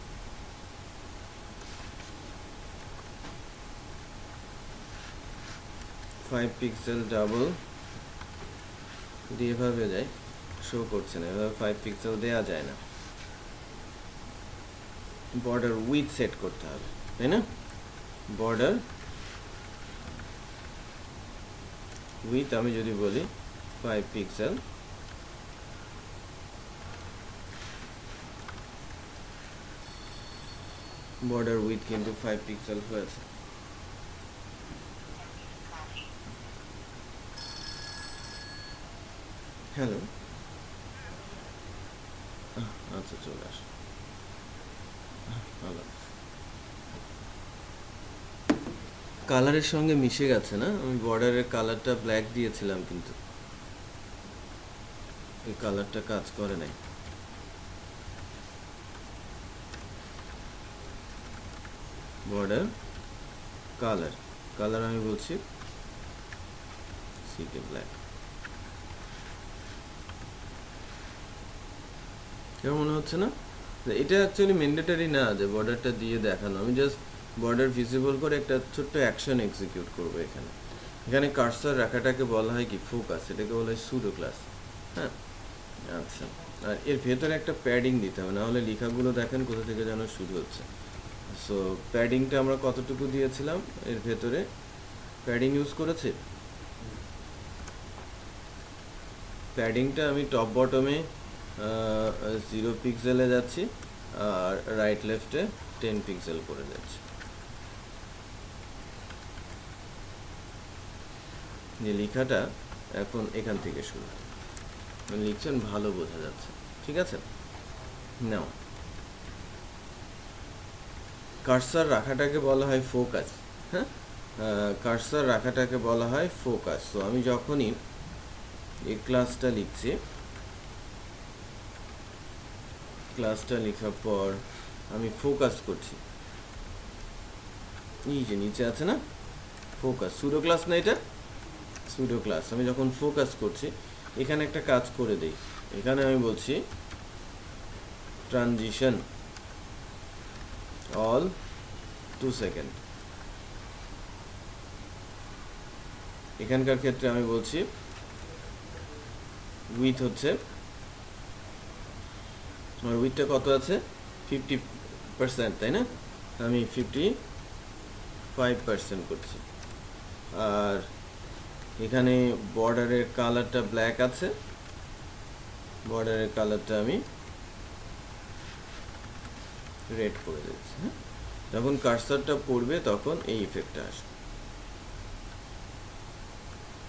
ফাইভ পিক্সেল ডাবল দিয়ে এভাবে যায়, শো করছে না, এভাবে 5 পিক্সেল দেওয়া যায় না। বর্ডার উইথ সেট করতে হবে, তাই না? বর্ডার উইথ আমি যদি বলি 5 পিক্সেল, বর্ডার উইথ কিন্তু 5 পিক্সেল হয়েছে। হ্যালো, আচ্ছা চলে আস, ভালো। কালারের সঙ্গে মিশে গেছে না? আমি বর্ডারের কালারটা ব্ল্যাক দিয়েছিলাম কিন্তু এই কালারটা কাজ করে নাই। বর্ডার কালার কালার আমি বলছি সিকে ব্ল্যাক। কেমন মনে হচ্ছে না? এটা অ্যাকচুয়ালি ম্যান্ডেটরি না যে বর্ডারটা দিয়ে দেখানো, আমি জাস্ট বর্ডার ভিজিবল করে একটা ছোট্ট অ্যাকশন এক্সিকিউট করবো। এখানে এখানে কার্সার রাখাটাকে বলা হয় কি ফোকাস, এটাকে বলা হয় সুডো ক্লাস। হ্যাঁ, আচ্ছা, আর এর ভেতরে একটা প্যাডিং দিতে হবে, না হলে লেখাগুলো দেখেন কোথা থেকে যেন শুরু হচ্ছে। সো প্যাডিংটা আমরা কতটুকু দিয়েছিলাম, এর ভেতরে প্যাডিং ইউজ করেছি। প্যাডিংটা আমি টপ বটমে 0 পিক্সেলে যাচ্ছি আর রাইট লেফটে 10 পিক্সেল করে যাচ্ছি। যে লেখাটা এখন এখান থেকে শুরু, লিখছেন ভালো বোঝা যাচ্ছে, ঠিক আছে? নাও কার্সার রাখাটাকে বলা হয় ফোকাস। হ্যাঁ, কার্সার রাখাটাকে বলা হয় ফোকাস। তো আমি যখনই এই ক্লাসটা লিখছি, ক্লাসটা লেখার পর আমি ফোকাস করছি, এই যে নিচে আছে না ফোকাস, সুডো ক্লাস না এটা সুডো ক্লাস। আমি যখন ফোকাস করছি এখানে একটা কাজ করে দেই, এখানে আমি বলছি ট্রানজিশন অল 2 সেকেন্ড। এখানকার ক্ষেত্রে আমি বলছি উইথ হচ্ছে, আমার উইথটা কত আছে 50%, তাই না? আমি 55% করছি। আর এখানে বর্ডারের কালারটা ব্ল্যাক আছে, বর্ডারের কালারটা আমি রেড করে দিচ্ছি। হ্যাঁ, যখন কার্সারটা পড়বে তখন এই ইফেক্টটা আসবে।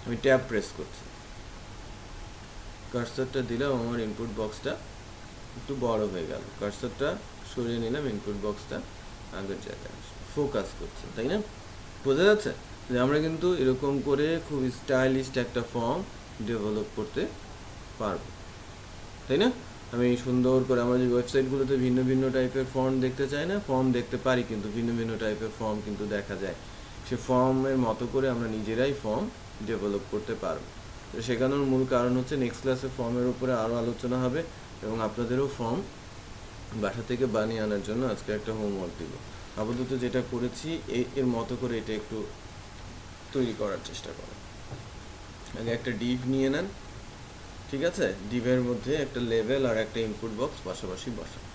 আমি ট্যাব প্রেস করছি, কার্সারটা দিলাম, আমার ইনপুট বক্সটা একটু বড় হয়ে গেল, কার্সারটা সরিয়ে নিলাম, ইনপুট বক্সটা আগের জায়গায় ফোকাস করছে, তাই না? বোঝা যাচ্ছে যে আমরা কিন্তু এরকম করে খুব স্টাইলিশ একটা ফর্ম ডেভেলপ করতে পারবো, তাই না? আমি সুন্দর করে আমার যে ওয়েবসাইটগুলোতে ভিন্ন ভিন্ন টাইপের ফর্ম দেখতে চাই না, ফর্ম দেখতে পারি, কিন্তু ভিন্ন ভিন্ন টাইপের ফর্ম কিন্তু দেখা যায়। সে ফর্মের মতো করে আমরা নিজেরাই ফর্ম ডেভেলপ করতে পারবো। তো শেখানোর মূল কারণ হচ্ছে নেক্সট ক্লাসে ফর্মের উপরে আরও আলোচনা হবে, এবং আপনাদেরও ফর্ম বাসা থেকে বানিয়ে আনার জন্য আজকে একটা হোমওয়ার্ক দিব। আপাতত যেটা করেছি এর মতো করে এটা একটু তৈরি করার চেষ্টা করেন। আগে একটা ডিভ নিয়ে নেন, ঠিক আছে? ডিভের মধ্যে একটা লেভেল আর একটা ইনপুট বক্স পাশাপাশি বসান।